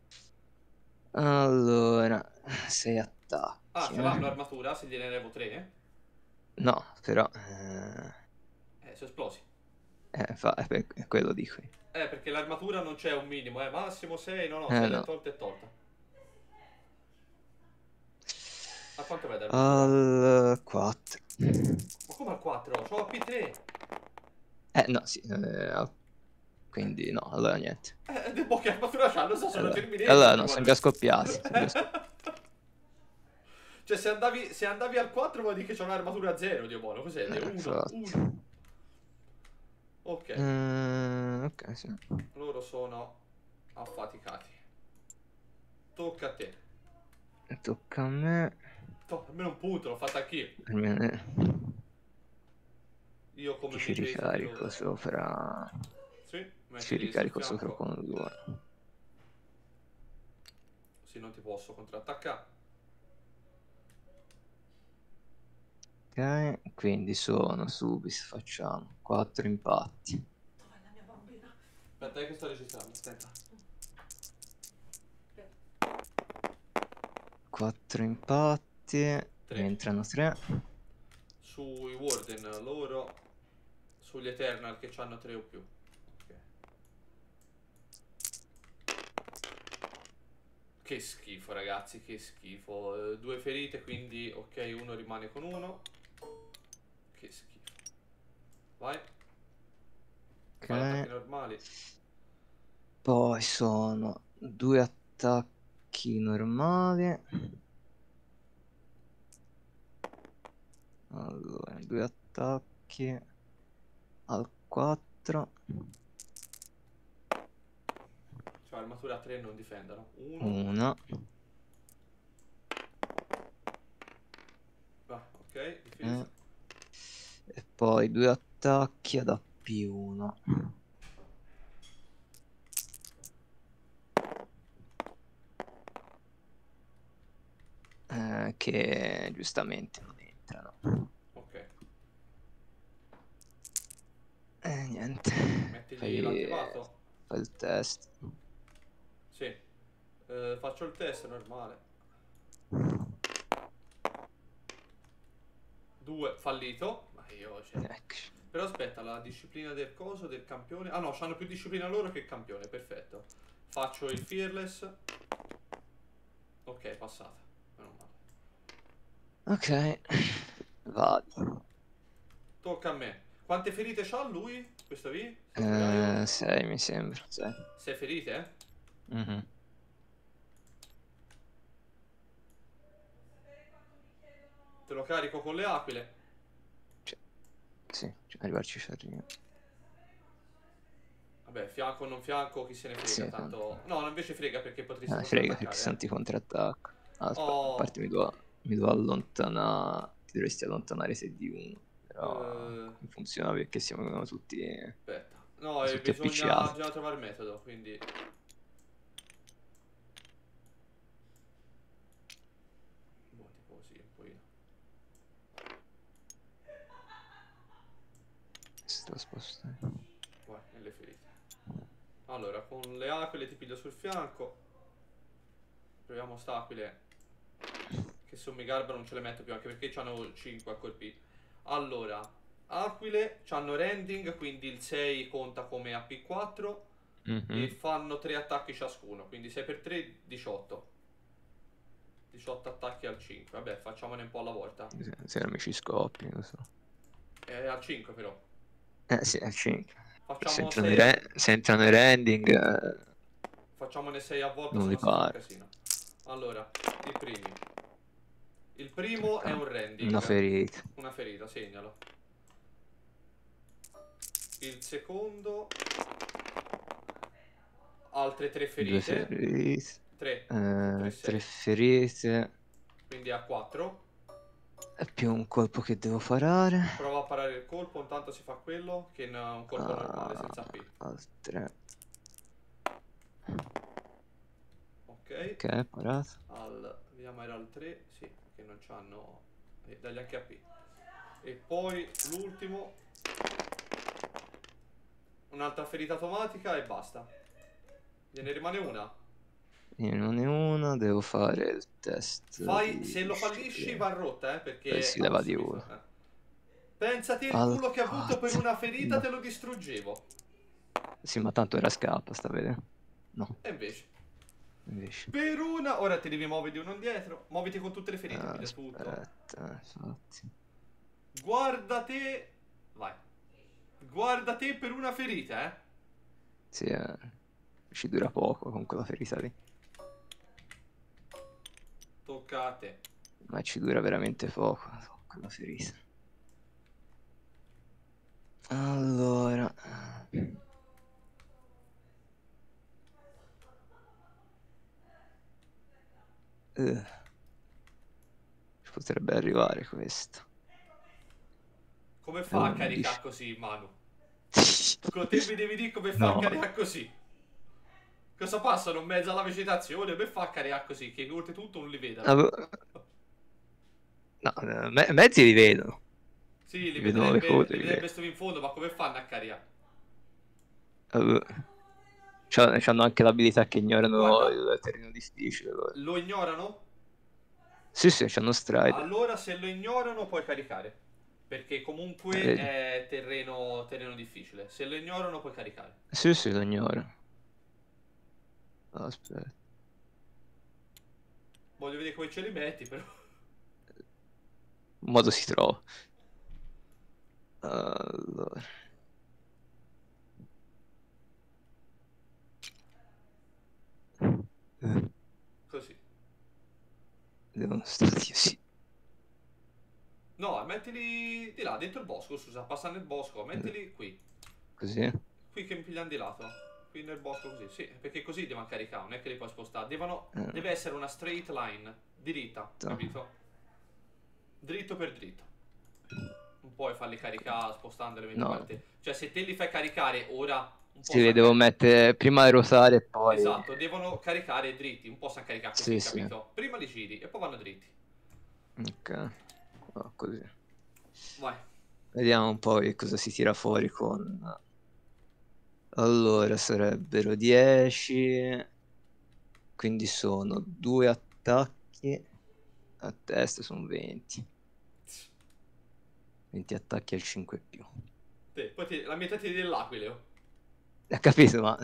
Allora, 6 Ah, attacchi, ce l'hanno armatura se gliene levo 3? No, però... Sono esplosi. per quello dico io. Perché l'armatura non c'è un minimo, massimo 6, no, 6 No. tolta e tolta. A quanto vai d'armatura? Al 4. Ma come al 4? C'ho AP3. No, sì. Quindi no, allora niente. Che armatura c'hanno? So, sono Allora Terminator. no, sono già scoppiati. Cioè, se andavi al 4 vuol dire che c'ho un'armatura 0, Dio buono. Cos'è? 1, Infatti. 1. Ok. Ok, sì. Loro sono affaticati. Tocca a te. Tocca a me. Almeno un punto, l'ho fatto anch'io. Almeno... Io come Ci mi pesi tiro... ricarico sopra. Sì, Ci metti lì sul ricarico sopra fianco. con 2. Così non ti posso contrattaccare. Ok, quindi sono subito, facciamo 4 impatti. Dov'è la mia bambina? Aspetta, che sto registrando, aspetta. 4 impatti, Tre. ne entrano 3. Sui Warden loro, sugli Eternal che hanno 3 o più. Ok. Che schifo ragazzi, che schifo. 2 ferite, quindi ok, uno rimane con 1. Che schifo. Vai. Fai attacchi Ok, normali. poi sono 2 attacchi normali. Allora, 2 attacchi al 4. Cioè armatura 3 non difendono. 1. 1. Va, ok, difesa. E poi 2 attacchi ad AP1. Che giustamente non entrano. Ok. Niente. Mettigli l'attivato. Fai il test. Sì. Faccio il test normale. 2 fallito. Ma io cioè. Ecco. Però aspetta, la disciplina del coso, del campione. Ah no, hanno più disciplina loro che il campione, perfetto. Faccio il fearless. Ok, passata. Meno male. Ok. Vado. Tocca a me. Quante ferite c'ha lui? Questo qui? Sto Gaio? 6 mi sembra. 6. 6 ferite, eh? Mhm. Te lo carico con le aquile. Sì, arrivarci ci arriva. A Vabbè, fianco o non fianco, chi se ne frega, Sì, tanto... No, invece frega perché potresti frega perché contrattaccare, senti contrattacco. Ah, aspetta, a Oh, parte mi devo allontanare. Ti dovresti allontanare se di uno. Però eh, non funziona perché siamo aspetta. No, tutti bisogna, appicciati. bisogna trovare il metodo, quindi... Boh, tipo così, un po' io. Sto spostando. Vai, nelle ferite. Allora, con le aquile ti piglio sul fianco. Proviamo st'aquile, che se un mi garba non ce le metto più, anche perché c'hanno 5 a colpire. Allora, aquile c'hanno rending, quindi il 6 conta come AP4 e Mhm. fanno 3 attacchi ciascuno, quindi 6 per 3, 18. 18 attacchi al 5. Vabbè, facciamone un po' alla volta. Se non mi ci scoppi, non so. È al 5 però. Sì, è 5. Se Facciamo entrano 6 a... se entrano i rending, Facciamone 6 a volta, non se li no si fa un pare. casino. Allora, i primi. Il primo è un Una rending. ferita. Una ferita, segnalo. Il secondo, altre 3 Due ferite. ferite. 3. 3, 3 6. ferite. Quindi a 4. E più un colpo che devo parare. Prova a parare il colpo, intanto si fa quello, che è un colpo normale senza AP. Altre. Ok. Ok, parato. Vediamo era al 3. Sì, che non c'hanno... dagli anche AP. E poi l'ultimo. Un'altra ferita automatica e basta. Gliene rimane una. Io non è una, devo fare il test Fai, di se lo fallisci disciplina. va rotta, perché Si ha leva di subito. uno. Pensati il Al culo che ha avuto per 4. una ferita, te lo distruggevo. Sì, ma tanto era scappa, sta vedendo? No, E invece. invece. Per una. Ora ti devi muovere di uno indietro. Muoviti con tutte le ferite, piglia tutto. Aspetta, infatti. Guarda te. Vai. Guarda te per una ferita, eh. Sì, ci dura poco con quella ferita lì. Tocca a te. Ma ci dura veramente poco con quella ferita. Allora. Ci potrebbe arrivare questo. Come È fa a caricare 11. così, Manu? Con te mi devi dire come fa a No, caricare così. Cosa passano in mezzo alla vegetazione? Come fa a caricare così? Che oltretutto non li vedano. av- no, mezzi li vedono. Sì, Li vedono le code, li li vedrebbe vedono. stare in fondo, ma come fanno a caricare? C'hanno anche l'abilità che ignorano Guarda, il terreno difficile loro. lo ignorano? Sì, sì, c'hanno stride. Allora se lo ignorano puoi caricare. Perché comunque Vedi? è terreno difficile. Se lo ignorano puoi caricare. Sì, sì, lo ignoro. Aspetta. Voglio vedere come ce li metti, però. Un modo si trova. Allora. Così. Devono stare sì. No, mettili di là, dentro il bosco, scusa, passa nel bosco, mettili qui. Così. Qui che mi pigliano di lato. Qui nel bosco così, sì, perché così devono caricare, non è che li puoi spostare. Deve essere una straight line, diritta, capito? Dritto per dritto. Non puoi farli caricare spostandoli mentre No. parte. Cioè, se te li fai caricare ora, un po' Sì, li devo mettere prima rotare e poi... Esatto, devono caricare dritti, un po' sanno caricare così, Sì, sì. capito? Prima li giri e poi vanno dritti. Ok. Oh, così. Vai. Vediamo un po' che cosa si tira fuori con... Allora, sarebbero 10. Quindi sono 2 attacchi. A testa sono 20. 20 attacchi al 5 più. Poi la metà ti dell'aquileo. Hai capito, ma...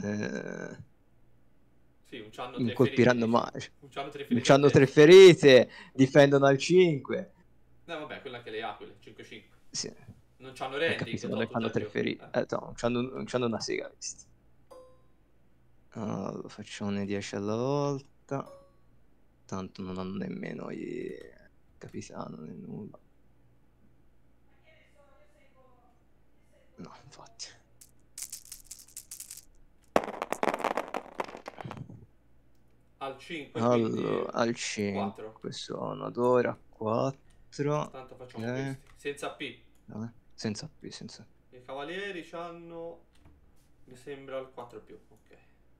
Sì, un c'hanno mi 3 ferite, colpiranno dici. male. Un c'hanno 3 Non ferite a c'hanno 3 testa. ferite, difendono al 5. Vabbè, quella anche le aquile, 5-5. Sì, Non c'hanno hai rending, capito, ma non tolto c'hanno già 3 più. ferite. No, non c'hanno una sega, questi. Allora, facciamone 10 alla volta. Tanto non hanno nemmeno i capitano né nulla. No, infatti. al 5, quindi Allora, al 5 4. sono ad ora 4. Tanto facciamo Ok. questi. Senza P. Senza P, senza. I cavalieri hanno, mi sembra, il 4 più. Ok.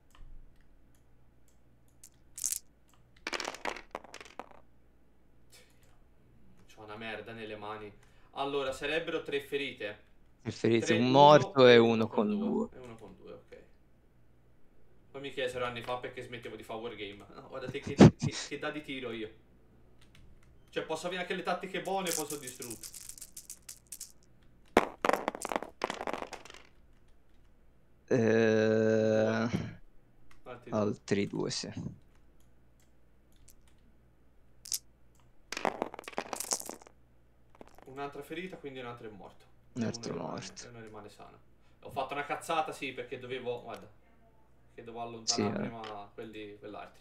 C'ho una merda nelle mani. Allora, sarebbero 3 ferite. Preferite 3, un 1 morto e e 1 uno con con 2. 2. E 1 con 2, ok. Poi mi chiesero anni fa perché smettevo di fare wargame. No, guardate che dà di tiro io. Cioè, posso avere anche le tattiche buone e poi sono distrutto. Eh, 2. Altri 2. altri 2, sì. Un'altra ferita, quindi un altro è morto. Un altro morto. E uno rimane sano. Ho fatto una cazzata, sì, perché dovevo. Guarda. Che dovevo Sì, allontanare prima quell'altri.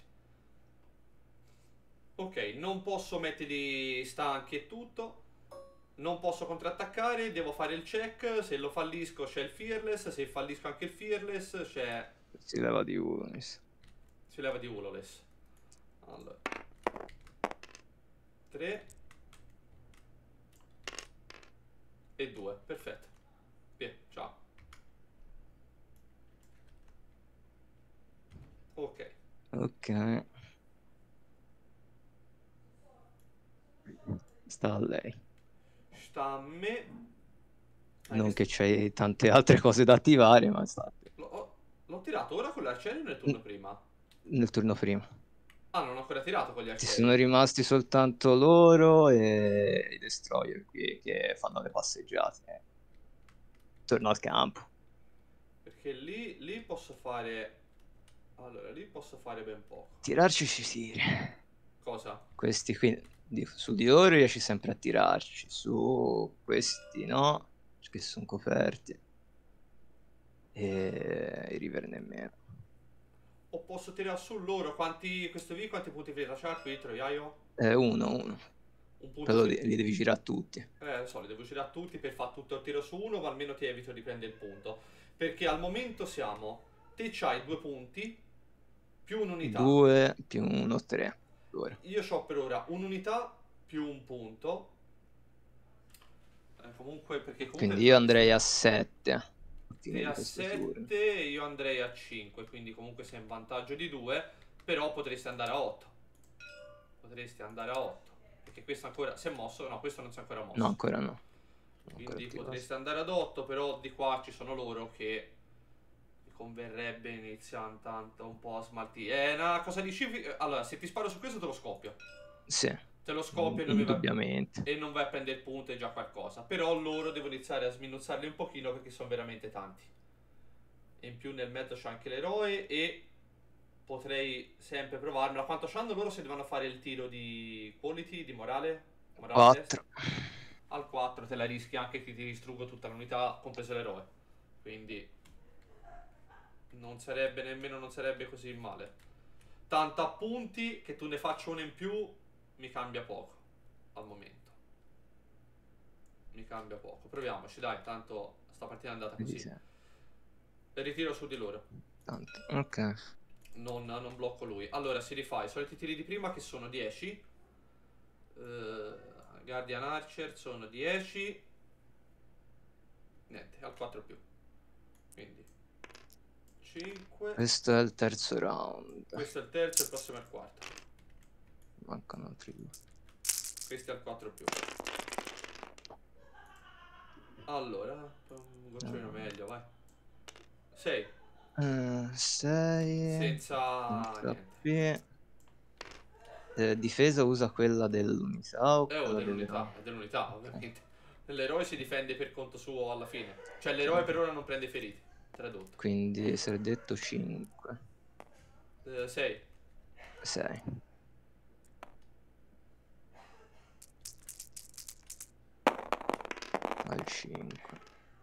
Ok, non posso metterli stanchi e tutto. Non posso contrattaccare, devo fare il check. Se lo fallisco c'è il fearless. Se fallisco anche il fearless c'è. si leva di 1. Mi sa. Si leva di Uloless. Allora. 3 e 2. Perfetto. Via, ciao. Ok. Ok. Sta a lei. Sta a me. Non che c'hai tante altre cose da attivare, ma sta a te. L'ho tirato ora con l'arciere o nel turno prima? Nel turno prima. Ah, non ho ancora tirato con gli Ci sono arcieri. rimasti soltanto loro e i destroyer qui che fanno le passeggiate. Torno al campo. Perché lì posso fare. Allora, lì posso fare ben poco. Tirarci ci tiri. Cosa? Questi qui su di loro riesci sempre a tirarci. Su questi no, perché sono coperti. E i river nemmeno. O posso tirare su loro? Questo V quanti punti ferita c'ha qui, Troiaio? Uno. Un punto Però ferita. li devi girare tutti. Lo so, li devo girare tutti per fare tutto il tiro su uno, ma almeno ti evito di prendere il punto. Perché al momento siamo. Te c'hai 2 punti più un'unità. 2 più 1, 3. Io ho per ora un'unità più un punto. Comunque, perché comunque Quindi io sono andrei a distrutto. 7 a fine Te di a questo turno. 7, io andrei a 5, quindi comunque sei in vantaggio di 2, però potresti andare a 8. Potresti andare a 8, perché questo ancora si è mosso, no, questo non si è ancora No, mosso. ancora no. Non ancora Quindi attivato. potresti andare ad 8, però di qua ci sono loro che mi converrebbe iniziare tanto un po' a smaltire. È una cosa di cifri. Allora, se ti sparo su questo te lo scoppio. Sì, Te lo scoppio indubbiamente. e non vai a prendere il punto, è già qualcosa. Però loro devo iniziare a sminuzzarli un pochino perché sono veramente tanti. E in più nel mezzo c'è anche l'eroe e potrei sempre provarmela. Quanto c'hanno loro se devono fare il tiro di quality, di morale? Morale test? 4. Al 4 te la rischi anche che ti distruggo tutta l'unità, compreso l'eroe. Quindi non sarebbe nemmeno, non sarebbe così male. Tanto a punti che tu ne faccia uno in più mi cambia poco al momento. Mi cambia poco. Proviamoci, dai, tanto sta partita è andata Vedi così. se. Ritiro su di loro. Tanto. Ok. Non blocco lui. Allora si rifà i soliti tiri di prima che sono 10. Guardian Archer sono 10. Niente, al 4 più. Quindi 5. Questo è il terzo round. Questo è il terzo e il prossimo è il quarto. Mancano altri 2. Questo è il 4 più. Allora, un gocciolino meglio, vai. 6. 6. Senza niente. Difesa usa quella dell'unità o Oh, quella dell'eroe? è dell'unità, Ok. ovviamente. L'eroe si difende per conto suo alla fine. Cioè, l'eroe per ora non prende ferite. Tradotto. Quindi si è detto 5. 6. 6. Al 5.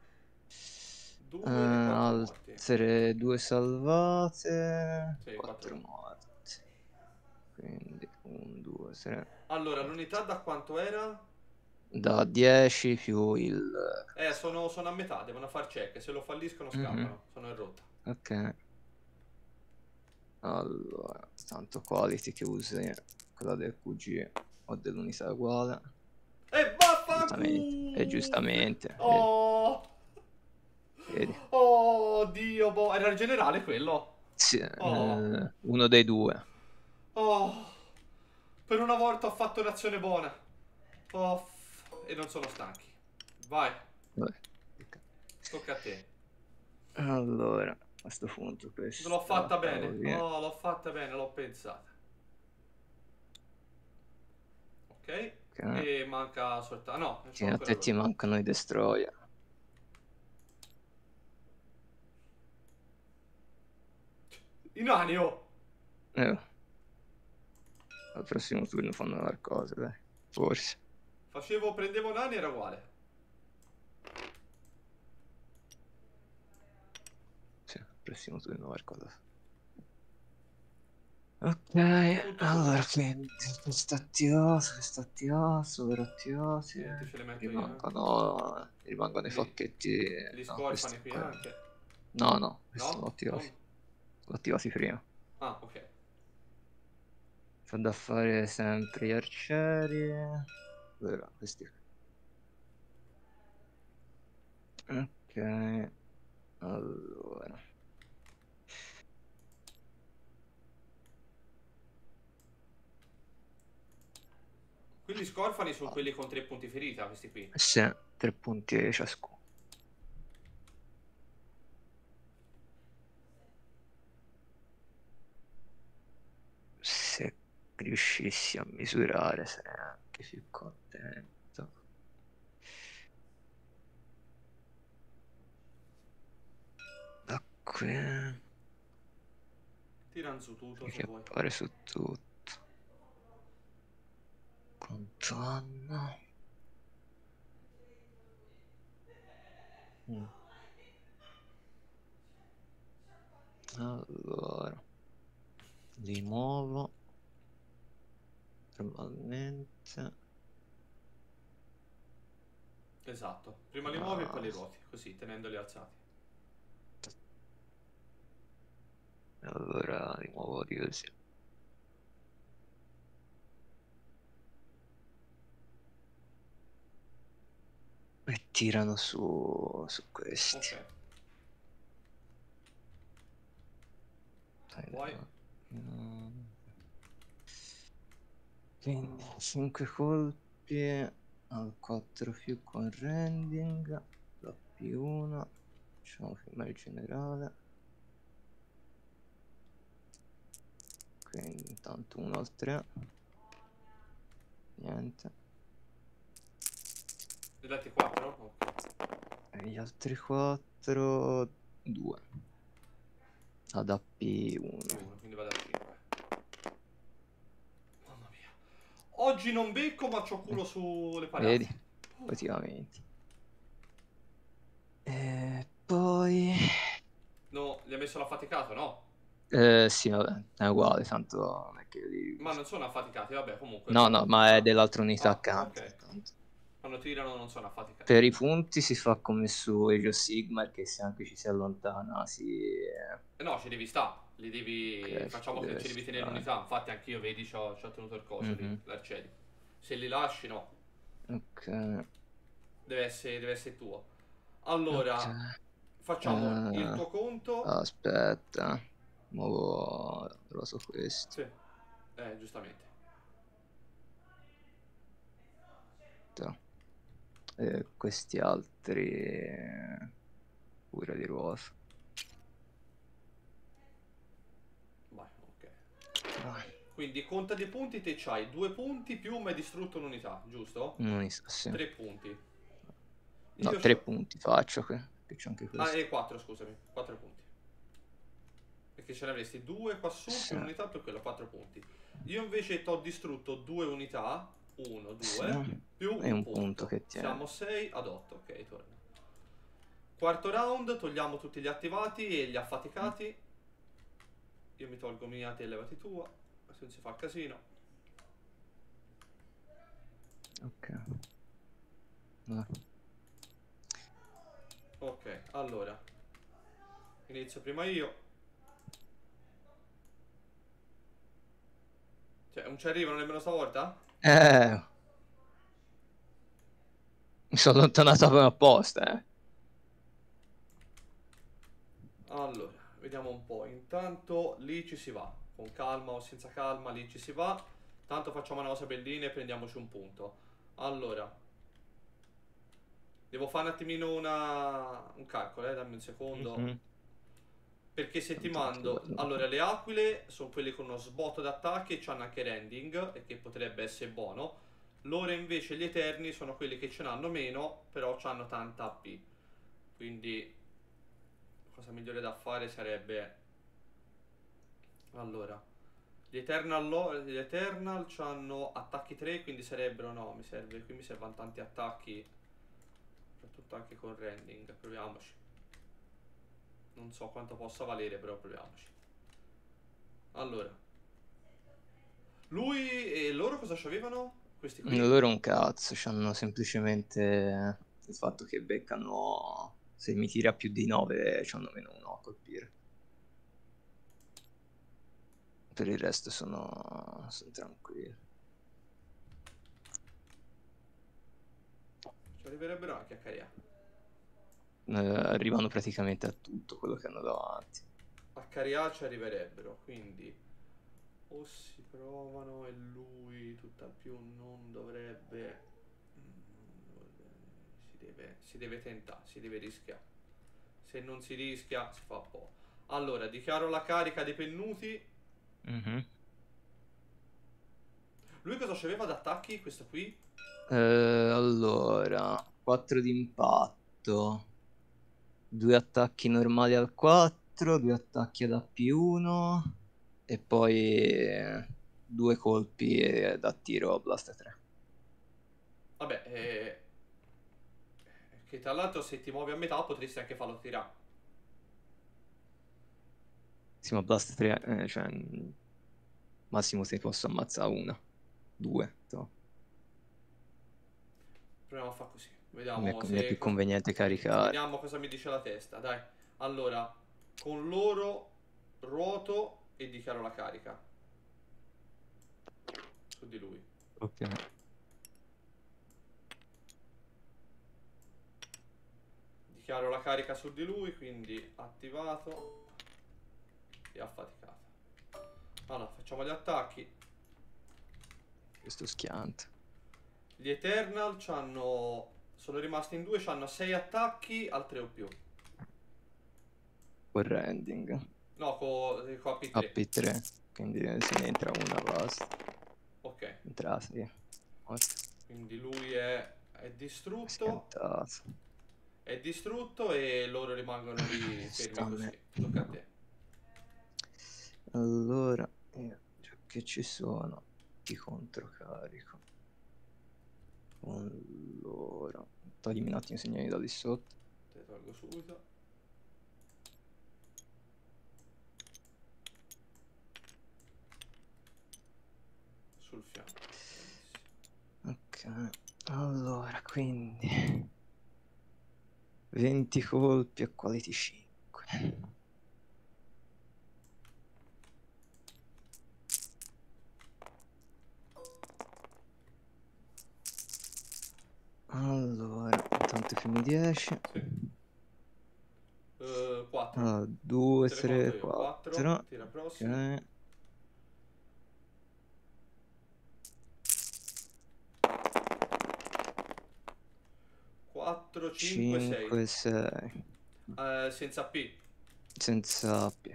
2 e 4 morti. Altre 2 salvate. Sì, 4 4. morti. Quindi 1, 2, 3. Allora, l'unità da quanto era? Da 10 più il. Sono a metà, devono far check. Se lo falliscono Mhm. scappano. Sono in rotta. Ok. Allora, tanto quality che usi quella del QG o dell'unità uguale. E Giustamente, e vaffanculo! giustamente, vedi, Oh! vedi. Oh, Dio, boh. Era il generale quello? Sì, Oh, uno dei due. oh. Per una volta ho fatto un'azione buona. Oh, e non sono stanchi. Vai, Vabbè. tocca a te. Allora, a questo punto L'ho questa la fatta cavo bene. via. Oh, l'ho fatta bene, l'ho pensata. Ok. Ok. E manca soltanto... No, non c'ho Che a ancora te ti lui. mancano i destroyer. Inanio! Eh, al prossimo turno fanno qualcosa, dai. Forse. Prendevo nani era uguale. Sì, al prossimo turno qualcosa. Ok, Tutto tuo. allora quindi questo attivato, per attivati, Niente, ce le metto io, rimangono i Li, facchetti, li no, questi scorfani qui qua. anche. No, no, questi No? Non... l'ho attivati prima. Ah, ok. C'ho da fare sempre gli arcieri. Allora, questi qua. Ok, allora. Quindi scorfani sono quelli con 3 punti ferita, questi qui. Sì, 3 punti ciascuno. Se riuscissi a misurare sarei anche più contento. Da qui Tiran su tutto se che vuoi. appare su tutto. Condanna. Mm. Allora, li muovo normalmente. Esatto. Prima li muovi e poi Ah, li ruoti, così, tenendoli alzati. allora li muovo di così. E tirano su questi. Ok. Dai, Poi... mm. Quindi 5 colpi al 4 più con rending, da più 1, facciamo prima il generale, quindi intanto 1 al 3, niente, Li ho dati 4? Ok. e gli altri 4, 2, ad AP1. Più 1, quindi vado a 5. Mamma mia. Oggi non becco, ma c'ho culo sulle Vedi? palate. Praticamente. E poi... No, gli ha messo l'affaticato, no? sì, vabbè, è uguale, tanto non è che li... Ma non sono affaticati, vabbè, comunque No, no, ma è Ah, dell'altra unità ah, accanto. ok. Quando tirano non sono affaticati. Per i punti si fa come su Age of Sigmar, che se anche ci si allontana si... No, ci devi sta. Li devi. Ok, ci Facciamo che deve ci devi tenere stare. l'unità. Infatti, anch'io, vedi, c'ho tenuto il coso lì, Mhm. l'arcieri. Se li lasci, no. Ok, Deve essere tuo. ok. Allora, facciamo il tuo conto. Aspetta, muovo roso questo. Sì, giustamente. E questi altri pure di rosa. Vai, ok. Vai. Quindi conta dei punti, te c'hai 2 punti più mi hai distrutto un'unità, giusto? Non mi sa, sì. 3 punti. No, Io 3 c'ho... punti faccio qui, che c'è anche Ah, questo. e 4, scusami. 4 punti. Perché ce ne avresti 2 qua su Sì, più un'unità più quello, 4 punti. Io invece ti ho distrutto 2 unità, 1, sì. 2, più È un un punto punto. che Siamo tiene. 6 ad 8, ok, torna. Quarto round, togliamo tutti gli attivati e gli affaticati. Io mi tolgo mia, te levati tua, così non si fa casino. Ok. Vai. Ok, allora. Inizio prima io. ci arrivano nemmeno stavolta? Mi sono allontanato apposta, Allora, vediamo un po'. Intanto lì ci si va. Con calma o senza calma, lì ci si va. Tanto facciamo una cosa bellina e prendiamoci un punto. Allora, devo fare un attimino un calcolo, dammi un secondo. Perché se ti mando... Allora, le aquile sono quelle con uno sbotto d'attacchi e hanno anche rending, e che potrebbe essere buono. Loro invece, gli eterni, sono quelli che ce n'hanno meno, però hanno tanta AP. Quindi, la cosa migliore da fare sarebbe... Allora, gli Eternal hanno attacchi 3, quindi sarebbero... No, qui mi servono tanti attacchi, soprattutto anche con rending. Proviamoci. Non so quanto possa valere, però proviamoci. Allora, lui e loro cosa c'avevano? Questi qui? Loro un cazzo, c'hanno semplicemente il fatto che beccano... Se mi tira più di 9 c'hanno meno 1 a colpire. Per il resto sono tranquilli. Ci arriverebbero anche a Caria. Arrivano praticamente a tutto quello che hanno davanti. A Caria ci arriverebbero, quindi o si provano e lui tutt'al più non dovrebbe... Si deve tentare, si deve rischiare. Se non si rischia si fa un po'. Allora, dichiaro la carica dei pennuti. Lui cosa c'aveva d'attacchi, questo qui? Allora, 4 di impatto, 2 attacchi normali al 4, 2 attacchi ad AP1 e poi 2 colpi da tiro a blast 3. Vabbè, che tra l'altro se ti muovi a metà potresti anche farlo tirare. Sì, ma blast 3, cioè massimo se posso ammazzare 1, 2. Proviamo a fare così. Mi Vediamo è più se... conveniente caricare. Vediamo cosa mi dice la testa, dai. Allora, con loro ruoto e dichiaro la carica. Su di lui. Ok. Dichiaro la carica su di lui, quindi attivato e affaticato. Allora, facciamo gli attacchi. Questo schiante. Gli Eternal sono rimasti in 2, hanno 6 attacchi al 3 o più. Con rending. No, con AP3. AP3, quindi se ne entra una basta. Ok. Entra, sì. Quindi lui è distrutto. Schiantato. È distrutto e loro rimangono lì fermi così. Tocca a te. Allora, già che ci sono, ti controcarico. Allora, toglimi un attimo i segnali da lì sotto. Te tolgo subito. Sul fianco. Ok, allora, quindi 20 colpi a quality 5. Allora, intanto primi 10. Sì. 4. 2, 3, 4. Tira prossimo. Ok. 4, 5, 5, 6. 6. Senza P. Senza AP.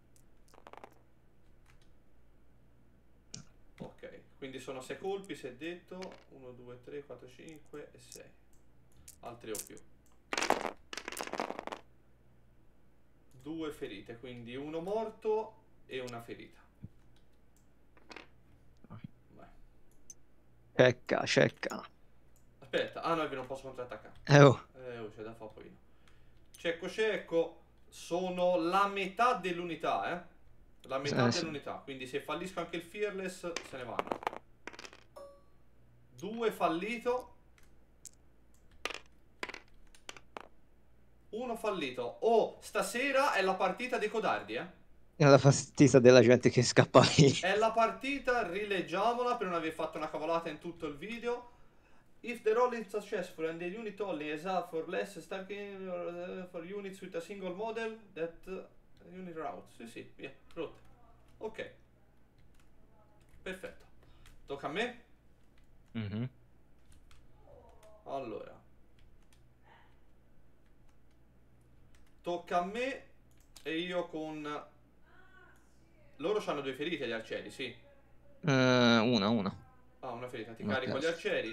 Ok, quindi sono 6 colpi, si è detto. 1, 2, 3, 4, 5 e 6. Altri o più. 2 ferite, quindi uno morto e una ferita. Vai. Cecca, cecca. Aspetta, ah no, è che non posso contrattaccare. Oh. C'è da fare poi. Cecco cecco, sono la metà dell'unità, eh. La metà dell'unità, quindi se fallisco anche il fearless se ne vanno. 2 fallito. 1 fallito. Oh, stasera è la partita dei codardi, eh. È la partita della gente che scappa via. È la partita, rileggiamola per non aver fatto una cavolata in tutto il video. If the roll is successful and the unit only is up for less stacking for units with a single model, that unit route. Sì, sì, via, rotta. Ok, perfetto. Tocca a me? Mhm. Allora. Tocca a me e io con... Loro hanno 2 ferite gli arcieri, sì. Una. Ah, una ferita. Ti Una a carico gli testa. arcieri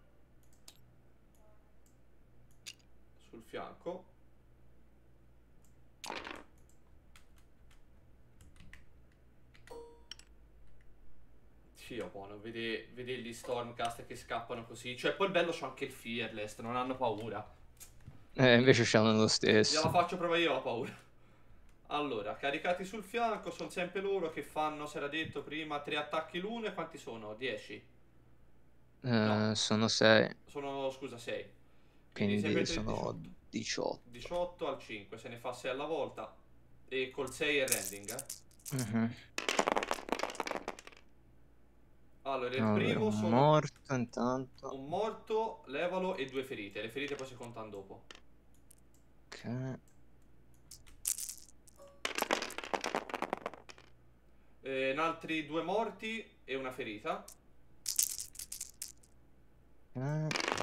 sul fianco. Dio buono, vede gli Stormcast che scappano così. Cioè, poi il bello c'ho anche il Fearless, non hanno paura. Invece c'hanno lo Gliela stesso. faccio provare io la paura. Allora, caricati sul fianco, sono sempre loro che fanno, si era detto prima, 3 attacchi l'uno e quanti sono? 10? No, Sono 6, sono, scusa, 6. Quindi sempre quindi 3, sono 18. 18. 18 al 5, se ne fa 6 alla volta. E col 6 è rending, eh. Mhm. Allora, il Allora, primo un sono morto intanto. un morto, levalo e 2 ferite. Le ferite poi si contano dopo. Ok. In altri 2 morti e una ferita. Ok.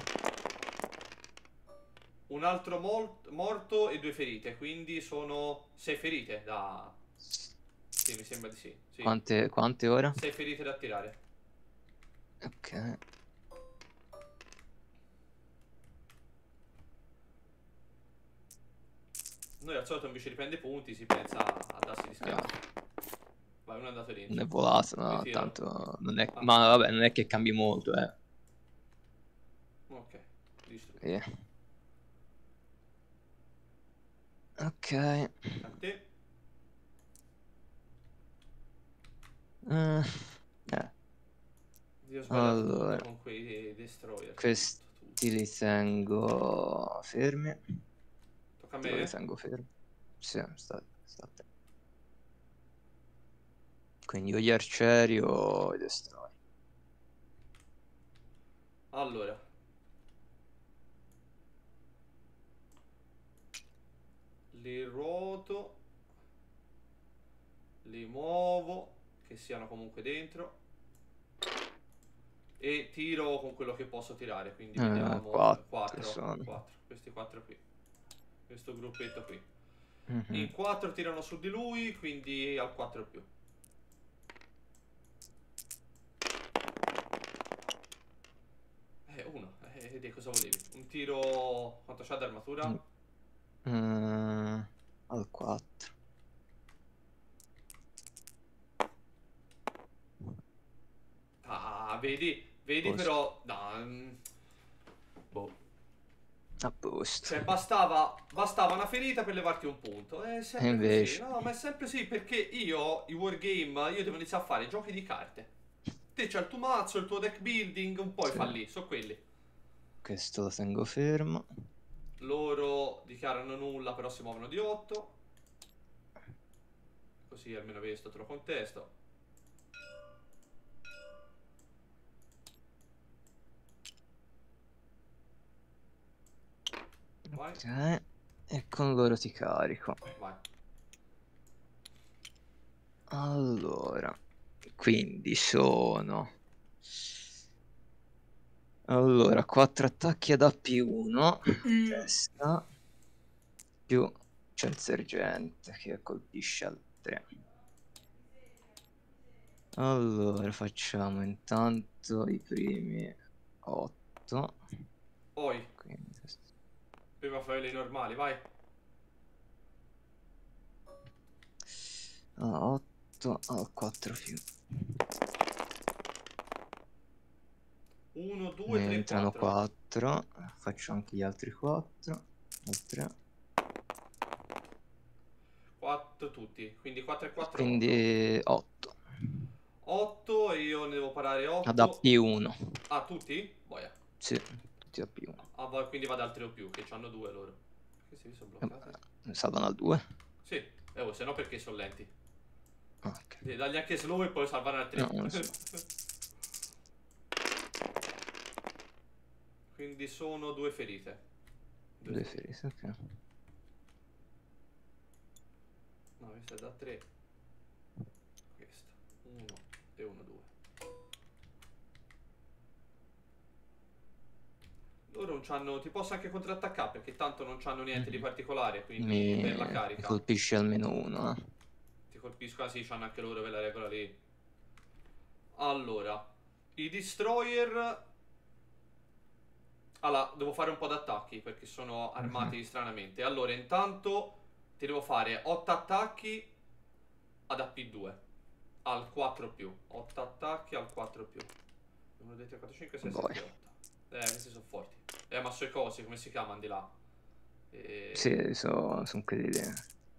Un altro morto e 2 ferite. Quindi sono 6 ferite da... Sì, mi sembra di sì. Sì. Quante ora? 6 ferite da tirare. Ok. Noi al solito invece riprende punti, si pensa a darsi di Eh, schiaffi. Vai, uno è andato non dentro. è volato, no, Ritiro. tanto non è... Ah, Ma vabbè, non è che cambi molto, eh. ok. Distrutto. Eh. Ok. A te. Eh, eh, Io ho sbagliato tutto Allora, con quei destroyer. Tutto, questi tutto. li tengo fermi. Tocca a Tipo li me? tengo fermi. Sì, sta a te. Quindi o gli arcieri o i destroyer. Allora. Li ruoto. Li muovo. Che siano comunque dentro. E tiro con quello che posso tirare. Quindi vediamo. 4 4. sono. 4. Questi 4 qui. Questo gruppetto qui. Mhm. In 4 tirano su di lui. Quindi al 4 più. Uno. Vedi cosa volevi? Un tiro. Quanto c'ha d'armatura? Mm, al 4. Ah, vedi? Vedi Posto. però. No, boh. A posto. Cioè, bastava una ferita per levarti un punto. È E sempre così. invece, No, ma è sempre sì, perché io, i wargame, io devo iniziare a fare giochi di carte. Te c'hai il tuo mazzo, il tuo deck building, un po' i sì, falli, sono quelli. questo lo tengo fermo. Loro dichiarano nulla, però si muovono di 8. Così almeno questo te lo contesto. Vai, Ok. E con loro ti carico. vai. Allora, quindi sono... Allora, 4 attacchi ad AP1, testa, più c'è il sergente che colpisce al 3. Allora, facciamo intanto i primi 8. Poi, Quindi, prima fai le normali, vai. 8 al 4 più. 1, 2, Ne 3, entrano 4. 4. Faccio anche gli altri 4. Al 3. 4 tutti. Quindi 4 e 4, 8. Quindi 8. 8 e io ne devo parare Ad 8. AP1. Ah, tutti? Boia. Sì, tutti AP1. Ah, quindi vado al 3 o più, che hanno 2 loro. Perché si sono bloccati? Salvano al 2. Sì, se no perché sono lenti. Ok. Devi dargli anche slow e poi salvare al 3. No, non so. Quindi sono 2 ferite. Due ferite, ok. No, questa è da 3. Questa. 1 e 1, 2. Loro non c'hanno. Ti posso anche contrattaccare perché tanto non c'hanno niente di particolare. Quindi per la Mi carica colpisce almeno uno, ti colpisco. Ah sì, c'hanno anche loro quella regola lì. Allora, i destroyer. Allora, devo fare un po' d'attacchi perché sono armati stranamente. Allora, intanto ti devo fare 8 attacchi ad AP2 al 4 più. 8 attacchi al 4 più. 1, 2, 3, 4, 5, 6, 7, Boia. 8. Questi sono forti. Ma sui cosi, come si chiamano di là? Sì, sono quelli lì.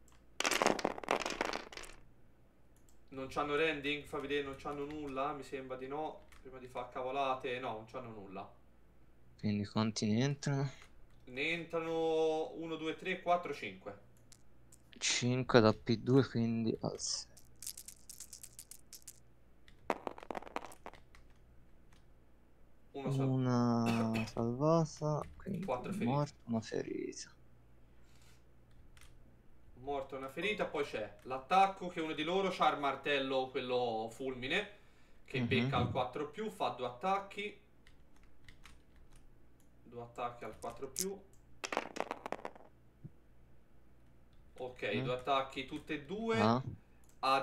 Non c'hanno rending, fa vedere, non c'hanno nulla, mi sembra di no. Prima di far cavolate, no, non c'hanno nulla. Quindi quanti ne entrano? Ne entrano 1, 2, 3, 4, 5. 5 da P2, quindi al 6. Uno Una salvata, quindi 4 un ferite. morto, una ferita. Morto una ferita, poi c'è l'attacco che uno di loro c'ha il martello, quello fulmine, che becca al 4 più, fa 2 attacchi. 2 attacchi al 4 più. Ok, 2 attacchi tutte e due. Ad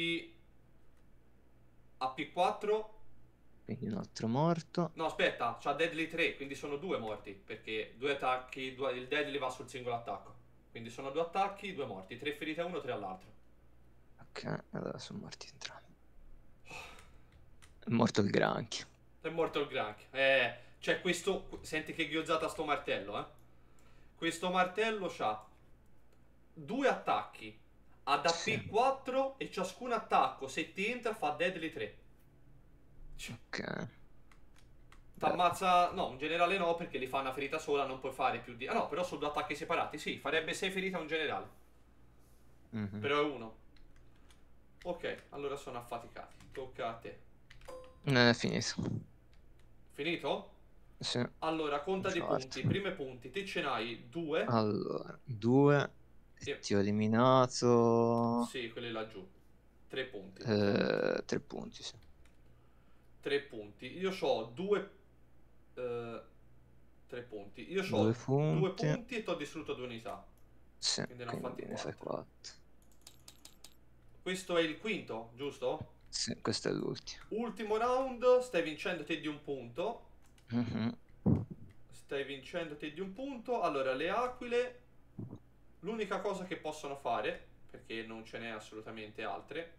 AP4. Quindi un altro morto. No, aspetta, c'ha Deadly 3, quindi sono 2 morti. Perché 2 attacchi, il Deadly va sul singolo attacco. Quindi sono 2 attacchi, 2 morti. 3 ferite a uno, 3 all'altro. Ok, allora sono morti entrambi. È morto il granchio. È morto il granchio. Cioè questo. Senti che ghiozzata sto martello, eh. Questo martello c'ha 2 attacchi ad Sì. AP4 e ciascun attacco, se ti entra, fa Deadly 3. Ok. T'ammazza. No, un generale no, perché li fa una ferita sola, non puoi fare più di. Ah no, però sono 2 attacchi separati. Sì, farebbe 6 ferite a un generale. Però è uno. Ok, allora sono affaticati. Tocca a te. È finito. Finito? Sì. Allora, conta dei Certo. punti. Primi punti. Te ce n'hai 2. Allora, 2. E. Ti ho eliminato. Sì, quelli laggiù. 3 punti. 3 punti, sì. 3 punti. Io ho 2. 3 punti. Io 2 ho 2 punti. punti e ti ho distrutto 2 unità. Sì, Quindi ne ho fatti quindi ne fai 4. 4. Questo è il quinto, giusto? Sì, questo è l'ultimo. Ultimo round. Stai vincendo te di un punto. Mhm. Stai vincendo te di un punto. Allora, le aquile. L'unica cosa che possono fare, perché non ce n'è assolutamente altre.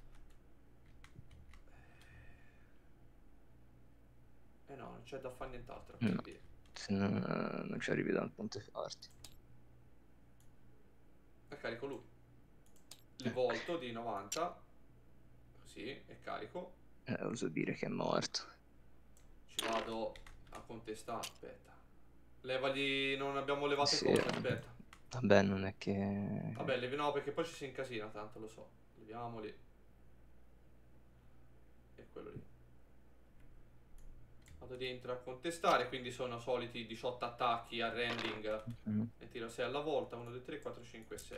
No, non c'è da fare nient'altro. No, Quindi. se non ci arrivi dal punto forte. Carico lui. Li volto di 90. Così, e carico. Oso dire che è morto. Ci vado a contestare. Aspetta. Levagli. Non abbiamo levato Sì, cose. Aspetta. vabbè, non è che. Vabbè, no, perché poi ci si incasina tanto, lo so. Leviamoli. E quello lì. Vado dentro a contestare, quindi sono soliti 18 attacchi a rending. E tiro 6 alla volta. 1, 2, 3, 4, 5, 6.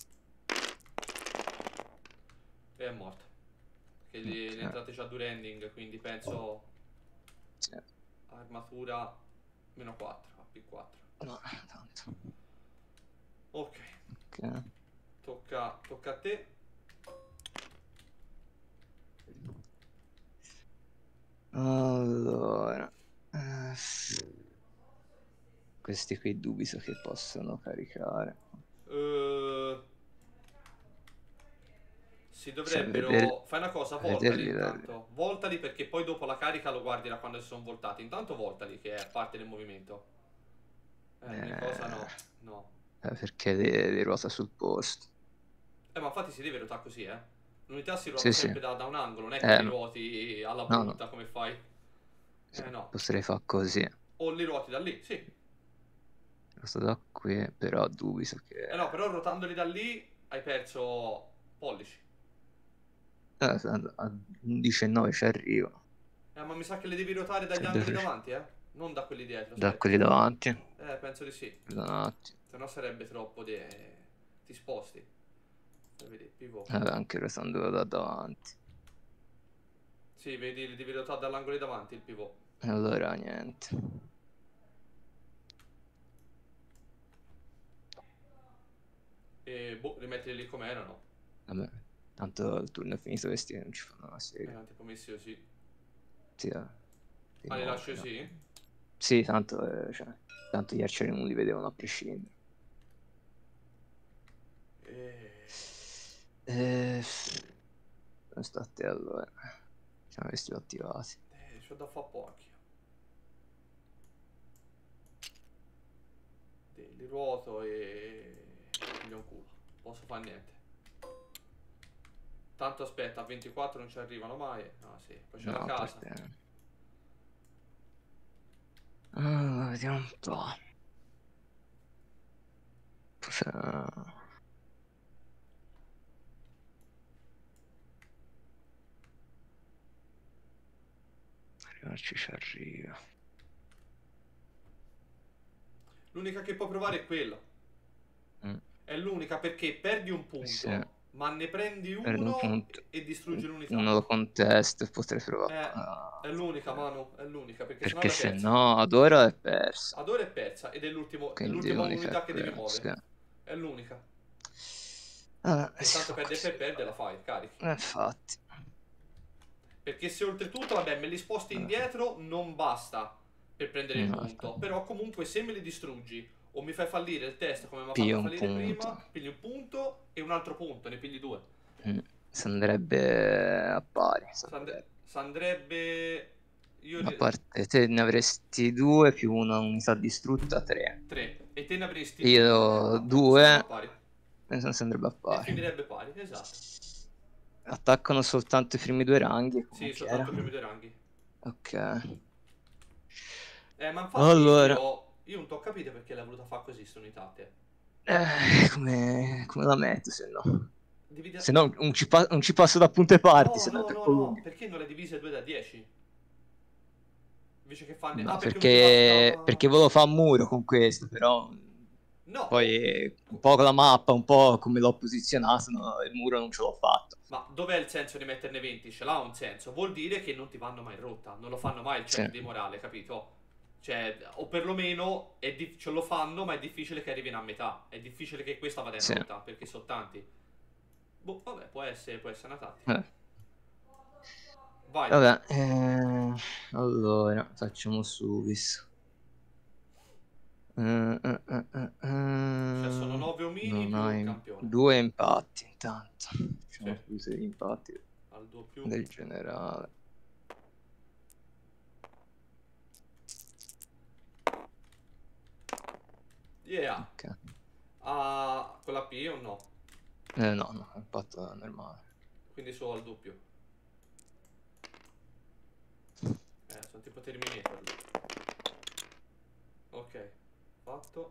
E è morto. Che ne entrate già 2 rending, quindi penso. Sì. Armatura meno 4, AP4. No, tanto. Ok. Ok. Tocca a te. Allora. Questi qui dubito che possono caricare. Si Cioè, dovrebbero. Fai una cosa, voltali vederli da lì. intanto. Voltali perché poi dopo la carica lo guardi da quando si sono voltati. Intanto voltali, che è parte del movimento. L'unica cosa no. No. Perché li ruota sul posto. Ma infatti si deve ruotare così, eh. L'unità si ruota Sì, sì. sempre da un angolo, non è che li No. ruoti alla No, no. brutta come fai. No. Potrei fare così. O li ruoti da lì, sì. Questo da qui, però dubito che. No, però ruotandoli da lì hai perso pollici. A 11,9 ci arrivo. Ma mi sa che le devi ruotare dagli Sarebbe angoli davanti, non da quelli dietro, da aspetta. quelli davanti. Penso di sì. Un attimo. Se no sarebbe troppo ti sposti. Vedi, pivot. Anche restando da davanti. Sì, vedi, li devi ruotare dall'angolo davanti il pivot. Allora niente. E boh, rimettili lì com'erano. Vabbè, tanto il turno è finito, questi non ci fanno una sega. Erano tipo messi così. Sì, Li lascio così? Sì, tanto, tanto gli arcieri non li vedevano a prescindere. Dove state allora? Siamo questi attivati. C'ho da fare pochi. Li ruoto e gli ho un culo. Posso fare niente. Tanto aspetta, a 24 non ci arrivano mai. Ah sì, poi c'è la casa. Allora, vediamo un po'. Arrivarci ci arriva. L'unica che può provare è quella. È l'unica perché perdi un punto, sì, ma ne prendi uno e distruggi l'unità. Uno lo contesta e potrei provare. È l'unica, Manu, è l'unica. Perché se no ad ora è persa. Ad ora è persa ed è l'ultima unità che devi muovere. Sì. È l'unica. E tanto perde la fai, carichi. Infatti. Perché se oltretutto, vabbè, me li sposti indietro non basta per prendere il punto. Però comunque se me li distruggi o mi fai fallire il test come mi ha fatto fallire prima, pigli un punto e un altro punto, ne pigli 2. Si andrebbe a pari. Si andrebbe... A parte te ne avresti 2 più una unità distrutta, 3. 3. E te ne avresti io 2. Si andrebbe a pari. E finirebbe pari, esatto. Attaccano soltanto i primi 2 ranghi. Sì, soltanto i primi 2 ranghi. Ok. Ma infatti allora... io non t'ho capito perché l'hai voluta fare così sta unità te. Come la metto se no? Se no non ci passo da punte parti, se no è troppo lungo. Perché non le divise 2 da 10? Invece che fanno... No, perché volevo fare un muro con questo, però... No. Poi un po' con la mappa, un po' come l'ho posizionato, no, il muro non ce l'ho fatto. Ma dov'è il senso di metterne 20? Ce l'ha un senso. Vuol dire che non ti vanno mai rotta. Non lo fanno mai il check di morale, capito? Cioè, o perlomeno ce lo fanno, ma è difficile che arrivino a metà. È difficile che questa vada in rotta, perché sono tanti. Boh, vabbè, può essere una tattica. Vai. Vabbè, allora, facciamo subito. Cioè, sono 9 omini più un campione. 2 impatti, intanto. Facciamo subito gli impatti al 2+. Del generale. Yeah. Okay. Con la P o no? No, è impatto normale. Quindi solo al doppio. Sono tipo Terminator. Ok, fatto.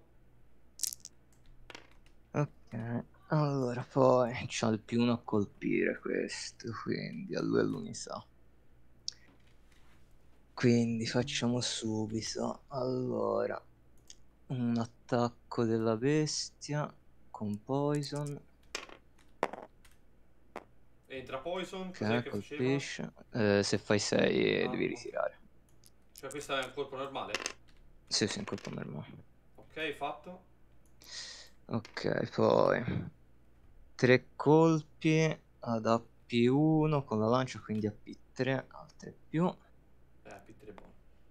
Ok, allora poi c'ha il +1 a colpire questo, quindi a lui all'unità. Quindi facciamo subito. Allora, un attacco della bestia con poison. Entra poison, cos'è che colpisce. Se fai 6 devi ritirare. Cioè questo è un colpo normale? Sì, un colpo normale. Ok, fatto. Ok, poi 3 colpi ad AP1 con la lancia, quindi AP3, altre più. AP3 è buono.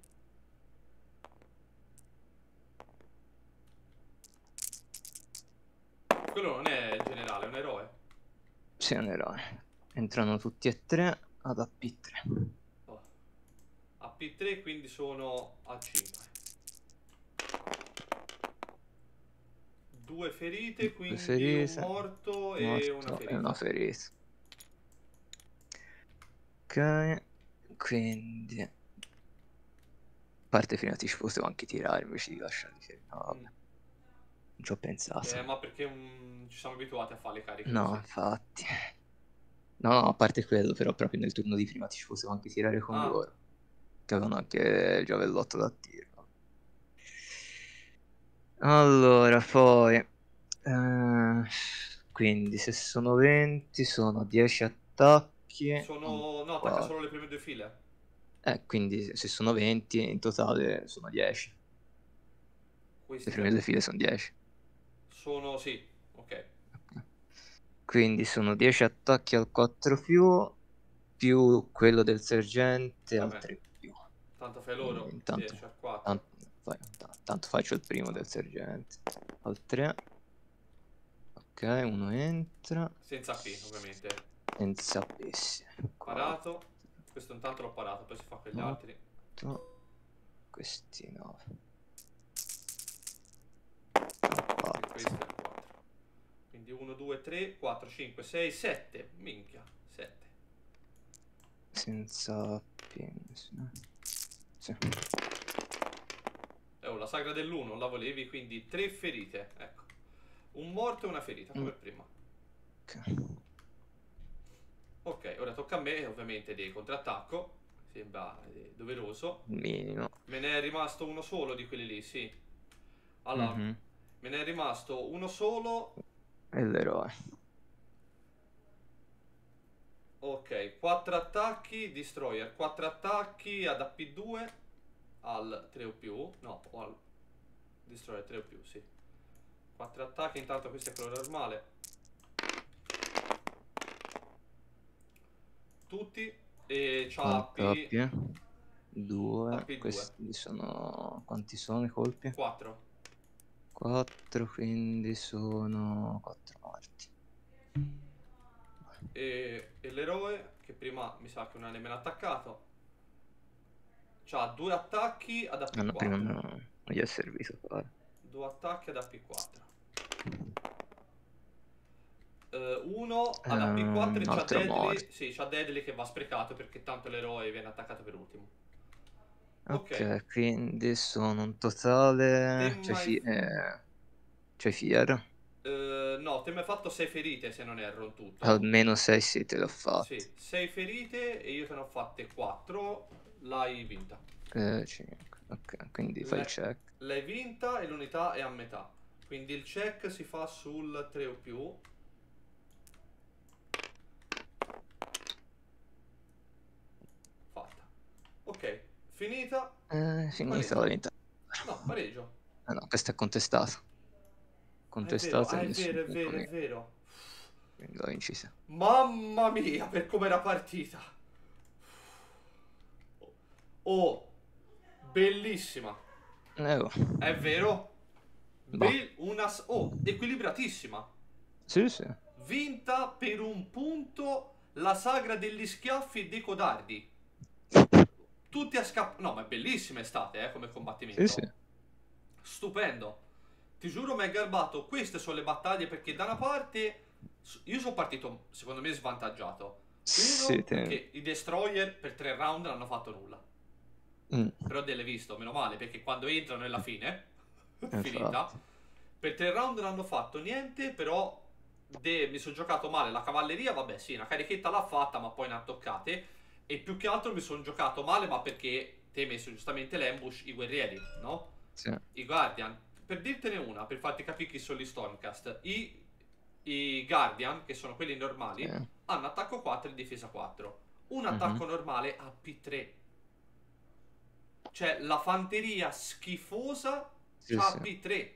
Quello non è generale, è un eroe. Sì, è un eroe. Entrano tutti e 3 ad AP3. AP3 quindi sono a 5. 2 ferite, quindi un morto e una ferita. E una ferita. Ok, quindi a parte fino a ti ci potevo anche tirare invece di lasciarli feriti. No, vabbè. Non ci ho pensato. Ma perché ci siamo abituati a fare le cariche no, così. Infatti. No, no, a parte quello, però proprio nel turno di prima ti ci potevo anche tirare con Ah, loro, che avevano anche il giavellotto da tiro. Allora, poi... quindi se sono 20, sono 10 attacchi. sono... No, attacca Qua- solo le prime due file. quindi se sono 20, in totale sono 10. Le Questi prime due file sono 10. sono... Sì, ok. Quindi sono 10 attacchi al 4 più quello del sergente al Vabbè, 3 più. tanto fai Quindi loro. intanto 10 al 4. tan- tanto faccio il primo del sergente. Al 3. Ok, uno entra. Senza P, ovviamente. Senza pessi. 4, Parato. Questo intanto l'ho parato, poi si fa con gli altri. 8. Questi 9. E questo è 4. Quindi 1, 2, 3, 4, 5, 6, 7. Minchia, 7. Senza pins. Sì. Oh, la sagra dell'1 la volevi, quindi 3 ferite. Ecco. Un morto e una ferita, come prima. Ok. Ok, ora tocca a me, ovviamente, di contrattacco. Sembra doveroso. Minimo. Me ne è rimasto uno solo di quelli lì, sì. Allora, Mhm. me ne è rimasto uno solo. E l'eroe. Ok, 4 attacchi, destroyer. 4 attacchi ad AP2 al 3 o più. No, o al destroyer 3 o più, sì. 4 attacchi, intanto questo è quello normale. Tutti. E c'ha Quanto AP, AP? 2. AP2. Questi sono... Quanti sono i colpi? 4. 4, quindi sono 4 morti. E l'eroe, che prima mi sa che non ha nemmeno attaccato, c'ha 2 attacchi ad Ah no, prima AP4. non gli è servito fare. 2 attacchi ad AP4. Uno ad AP4 e Un c'ha altro morto. Deadly. Sì, c'ha Deadly che va sprecato perché tanto l'eroe viene attaccato per ultimo. Ok, Ok, quindi sono un te totale... m'hai... C'è Fier. no, te mi hai fatto 6 ferite se non erro in tutto. Almeno 6 sì, te l'ho Sì, fatte. 6 ferite e io te ne ho fatte 4. L'hai vinta. 5. Ok, quindi fai il L'hai check. l'hai vinta e l'unità è a metà. Quindi il check si fa sul 3 o più. Fatta. Ok, finita. Finita la Pareggio. vita. No, pareggio. Ah no, questo è contestato. Ah, è vero, Contestato ah, e è nessun vero, è punto vero, è meno. vero. Quindi l'ho incisa. Mamma mia, per come era partita. Oh, bellissima. Oh. È vero? Boh. Oh, equilibratissima. Sì, sì. Vinta per un punto la sagra degli schiaffi e dei codardi. Tutti a scappare. No, ma è bellissima estate, come Sì, sì. combattimento. Stupendo. Ti giuro, mi hai garbato. Queste sono le battaglie perché da una parte io sono partito, secondo me, svantaggiato. Sì, Uno, perché i destroyer per 3 round non hanno fatto nulla. Mm, Però delle visto, meno male, perché quando entrano è la fine. Finita. infatti. Per 3 round non hanno fatto niente, però mi sono giocato male. La cavalleria, vabbè, sì, una carichetta l'ha fatta, ma poi ne ha toccate. E più che altro mi sono giocato male, ma perché te hai messo giustamente l'ambush, i guerrieri, no? Sì. I Guardian. Per dirtene una, per farti capire chi sono gli Stormcast, i Guardian, che sono quelli Sì. normali, hanno attacco 4 e difesa 4. Un Mhm. attacco normale ha P3. Cioè, la fanteria schifosa Sì, c'ha sì. P3.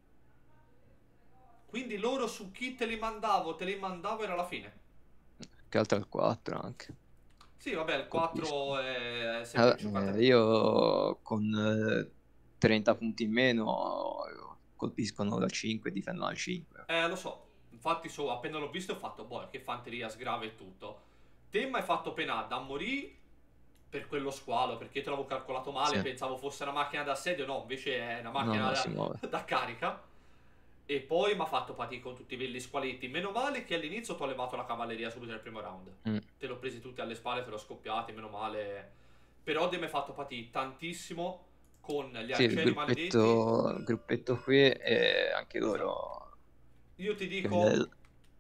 Quindi loro su chi te li mandavo era la fine. Che altro al 4 anche. Sì, vabbè, il Colpiscono. 4 è sempre un 50. Io con 30 punti in meno colpiscono da 5 e difendono al 5. Lo so. Infatti, appena l'ho visto ho fatto, boh, che fanteria sgrave e tutto. Te mi hai fatto penare da morì per quello squalo, perché io te l'avevo calcolato male, Sì. pensavo fosse una macchina d'assedio, no, invece è una No, macchina no, si muove. da carica. E poi mi ha fatto patica con tutti quelli squaletti. Meno male che all'inizio ti ho levato la cavalleria subito nel primo round. Mm. Te l'ho presi tutti alle spalle, te l'ho scoppiati, meno male. Però mi hai fatto patica tantissimo con gli Sì, arcieri maledetti. il gruppetto qui e anche Esatto. loro Io ti che dico,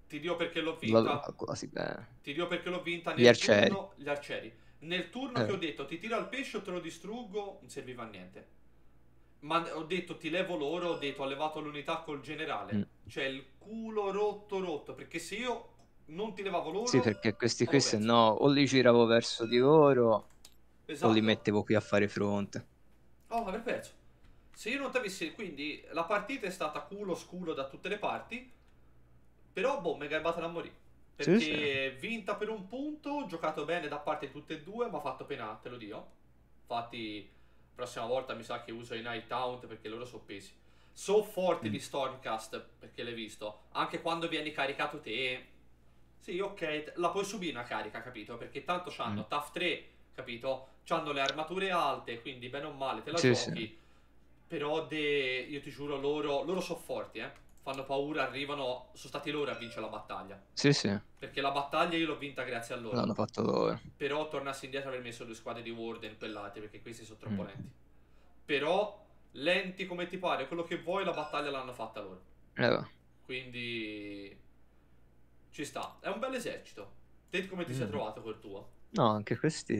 Ti dico perché l'ho L'avevo vinta. quasi bene. Ti dico perché l'ho vinta Gli nel arcieri. turno. Gli arcieri. Nel turno che Eh, ho detto ti tiro al pesce o te lo distruggo, non serviva a niente. Ma ho detto ti levo loro, ho detto ho levato l'unità col mm. generale. Cioè il culo rotto rotto. Perché se io non ti levavo Sì, loro, perché questi qui avevo se perso. no o li giravo verso di loro o li Esatto. mettevo qui a fare fronte. Oh, aver perso. Se io non ti avessi. Quindi la partita è stata culo sculo da tutte le parti. Però, boh, mega battle a morire. Sì, sì. Perché vinta per un punto, giocato bene da parte di tutte e due, ma fatto pena, te lo dico. Infatti, prossima volta mi sa che uso i Night Taunt perché loro sono pesi. So forti Mm. di Stormcast, perché l'hai visto. Anche quando vieni caricato te. Sì, ok, la puoi subire una carica, capito? Perché tanto Mm. c'hanno TAF 3, capito? C'hanno le armature alte, quindi bene o male te la Sì, sì. giochi. Però io ti giuro, loro sono forti, eh. Fanno paura, arrivano. Sono stati loro a vincere la battaglia. Sì, sì. Perché la battaglia io l'ho vinta grazie a loro. L'hanno fatto loro. Però tornassi indietro aver messo due squadre di Warden quell'altro perché questi sono troppo Mm. lenti. Però, lenti come ti pare, quello che vuoi, la battaglia l'hanno fatta loro. Va. Quindi. Ci sta. È un bel esercito. Te come ti sei Mm. trovato col tuo? No, anche questi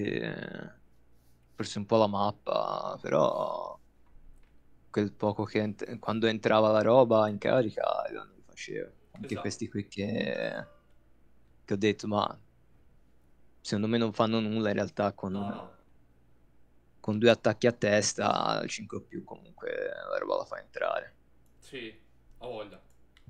forse un po' la mappa, però quel poco che quando entrava la roba in carica non li facevo. Anche Esatto. questi qui che ho detto, ma secondo me non fanno nulla in realtà No, no. con due attacchi a testa, il 5 più comunque la roba la fa entrare. Sì, ho voglia.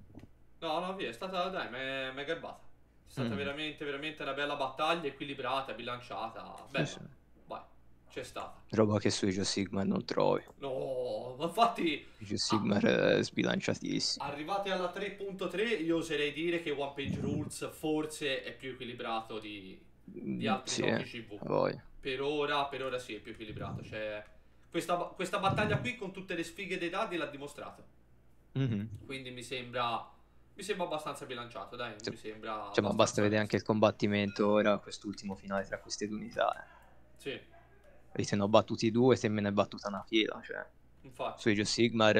No, no, via, è stata, dai, me garbata. È stata Mm. veramente, veramente una bella battaglia, equilibrata, bilanciata. Sì, Bella. sì. Vai, c'è stata. Roba che su Age of Sigmar non trovi. No, ma infatti, Age of a- Sigmar è sbilanciatissimo. arrivati alla 3.3, io oserei dire che One Page Rules forse è più equilibrato di altri Sì, giochi CV. a voglia. Per ora sì, è più equilibrato. Cioè, questa battaglia qui con tutte le sfighe dei dadi l'ha dimostrato. Mhm. Quindi mi sembra abbastanza bilanciato, dai, Sì. mi sembra Cioè, ma basta abbastanza vedere anche onesto. il combattimento ora, quest'ultimo finale tra queste due unità. Sì, Li se ne ho battuti due, se me ne è battuta una fila. Cioè, infatti. su Age of Sigmar,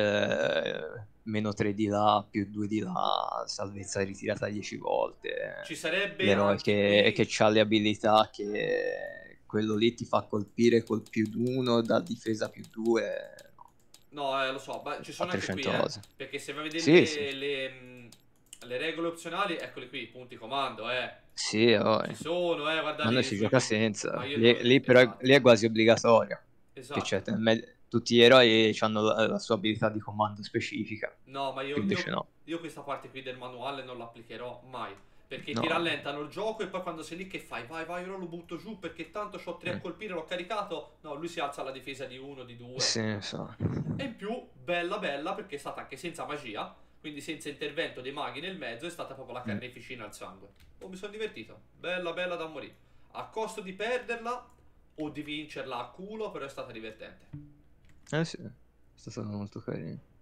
meno 3 di là, più 2 di là, salvezza ritirata 10 volte. Ci sarebbe L'eroe anche che qui. ha le abilità che quello lì ti fa colpire col più 1 da difesa più 2 No, lo so, ma ci a sono anche qui, 300 eh. cose. Perché se vai a vedere Sì, sì, le regole opzionali, eccole qui, punti comando, eh. sì, Ci oh. sono, guarda Ma noi lì si su gioca Age of- Ma senza. io Lì, non. lì però lì Esatto, è quasi obbligatorio. Che c'è, esatto. tutti gli eroi hanno la sua abilità di comando specifica. No, ma Qui invece no. io questa parte qui del manuale non l'applicherò mai. Perché ti No. rallentano il gioco e poi quando sei lì che fai? Vai, vai, ora lo butto giù perché tanto ho 3 a Mm. colpire, l'ho caricato. No, lui si alza alla difesa di 1, di 2. Sì, so. E in più, bella bella perché è stata anche senza magia, quindi senza intervento dei maghi nel mezzo, è stata proprio la Mm. carneficina al sangue. Oh, mi sono divertito. Bella bella da morire. A costo di perderla o di vincerla a culo, però è stata divertente. Eh sì, è stato molto carino.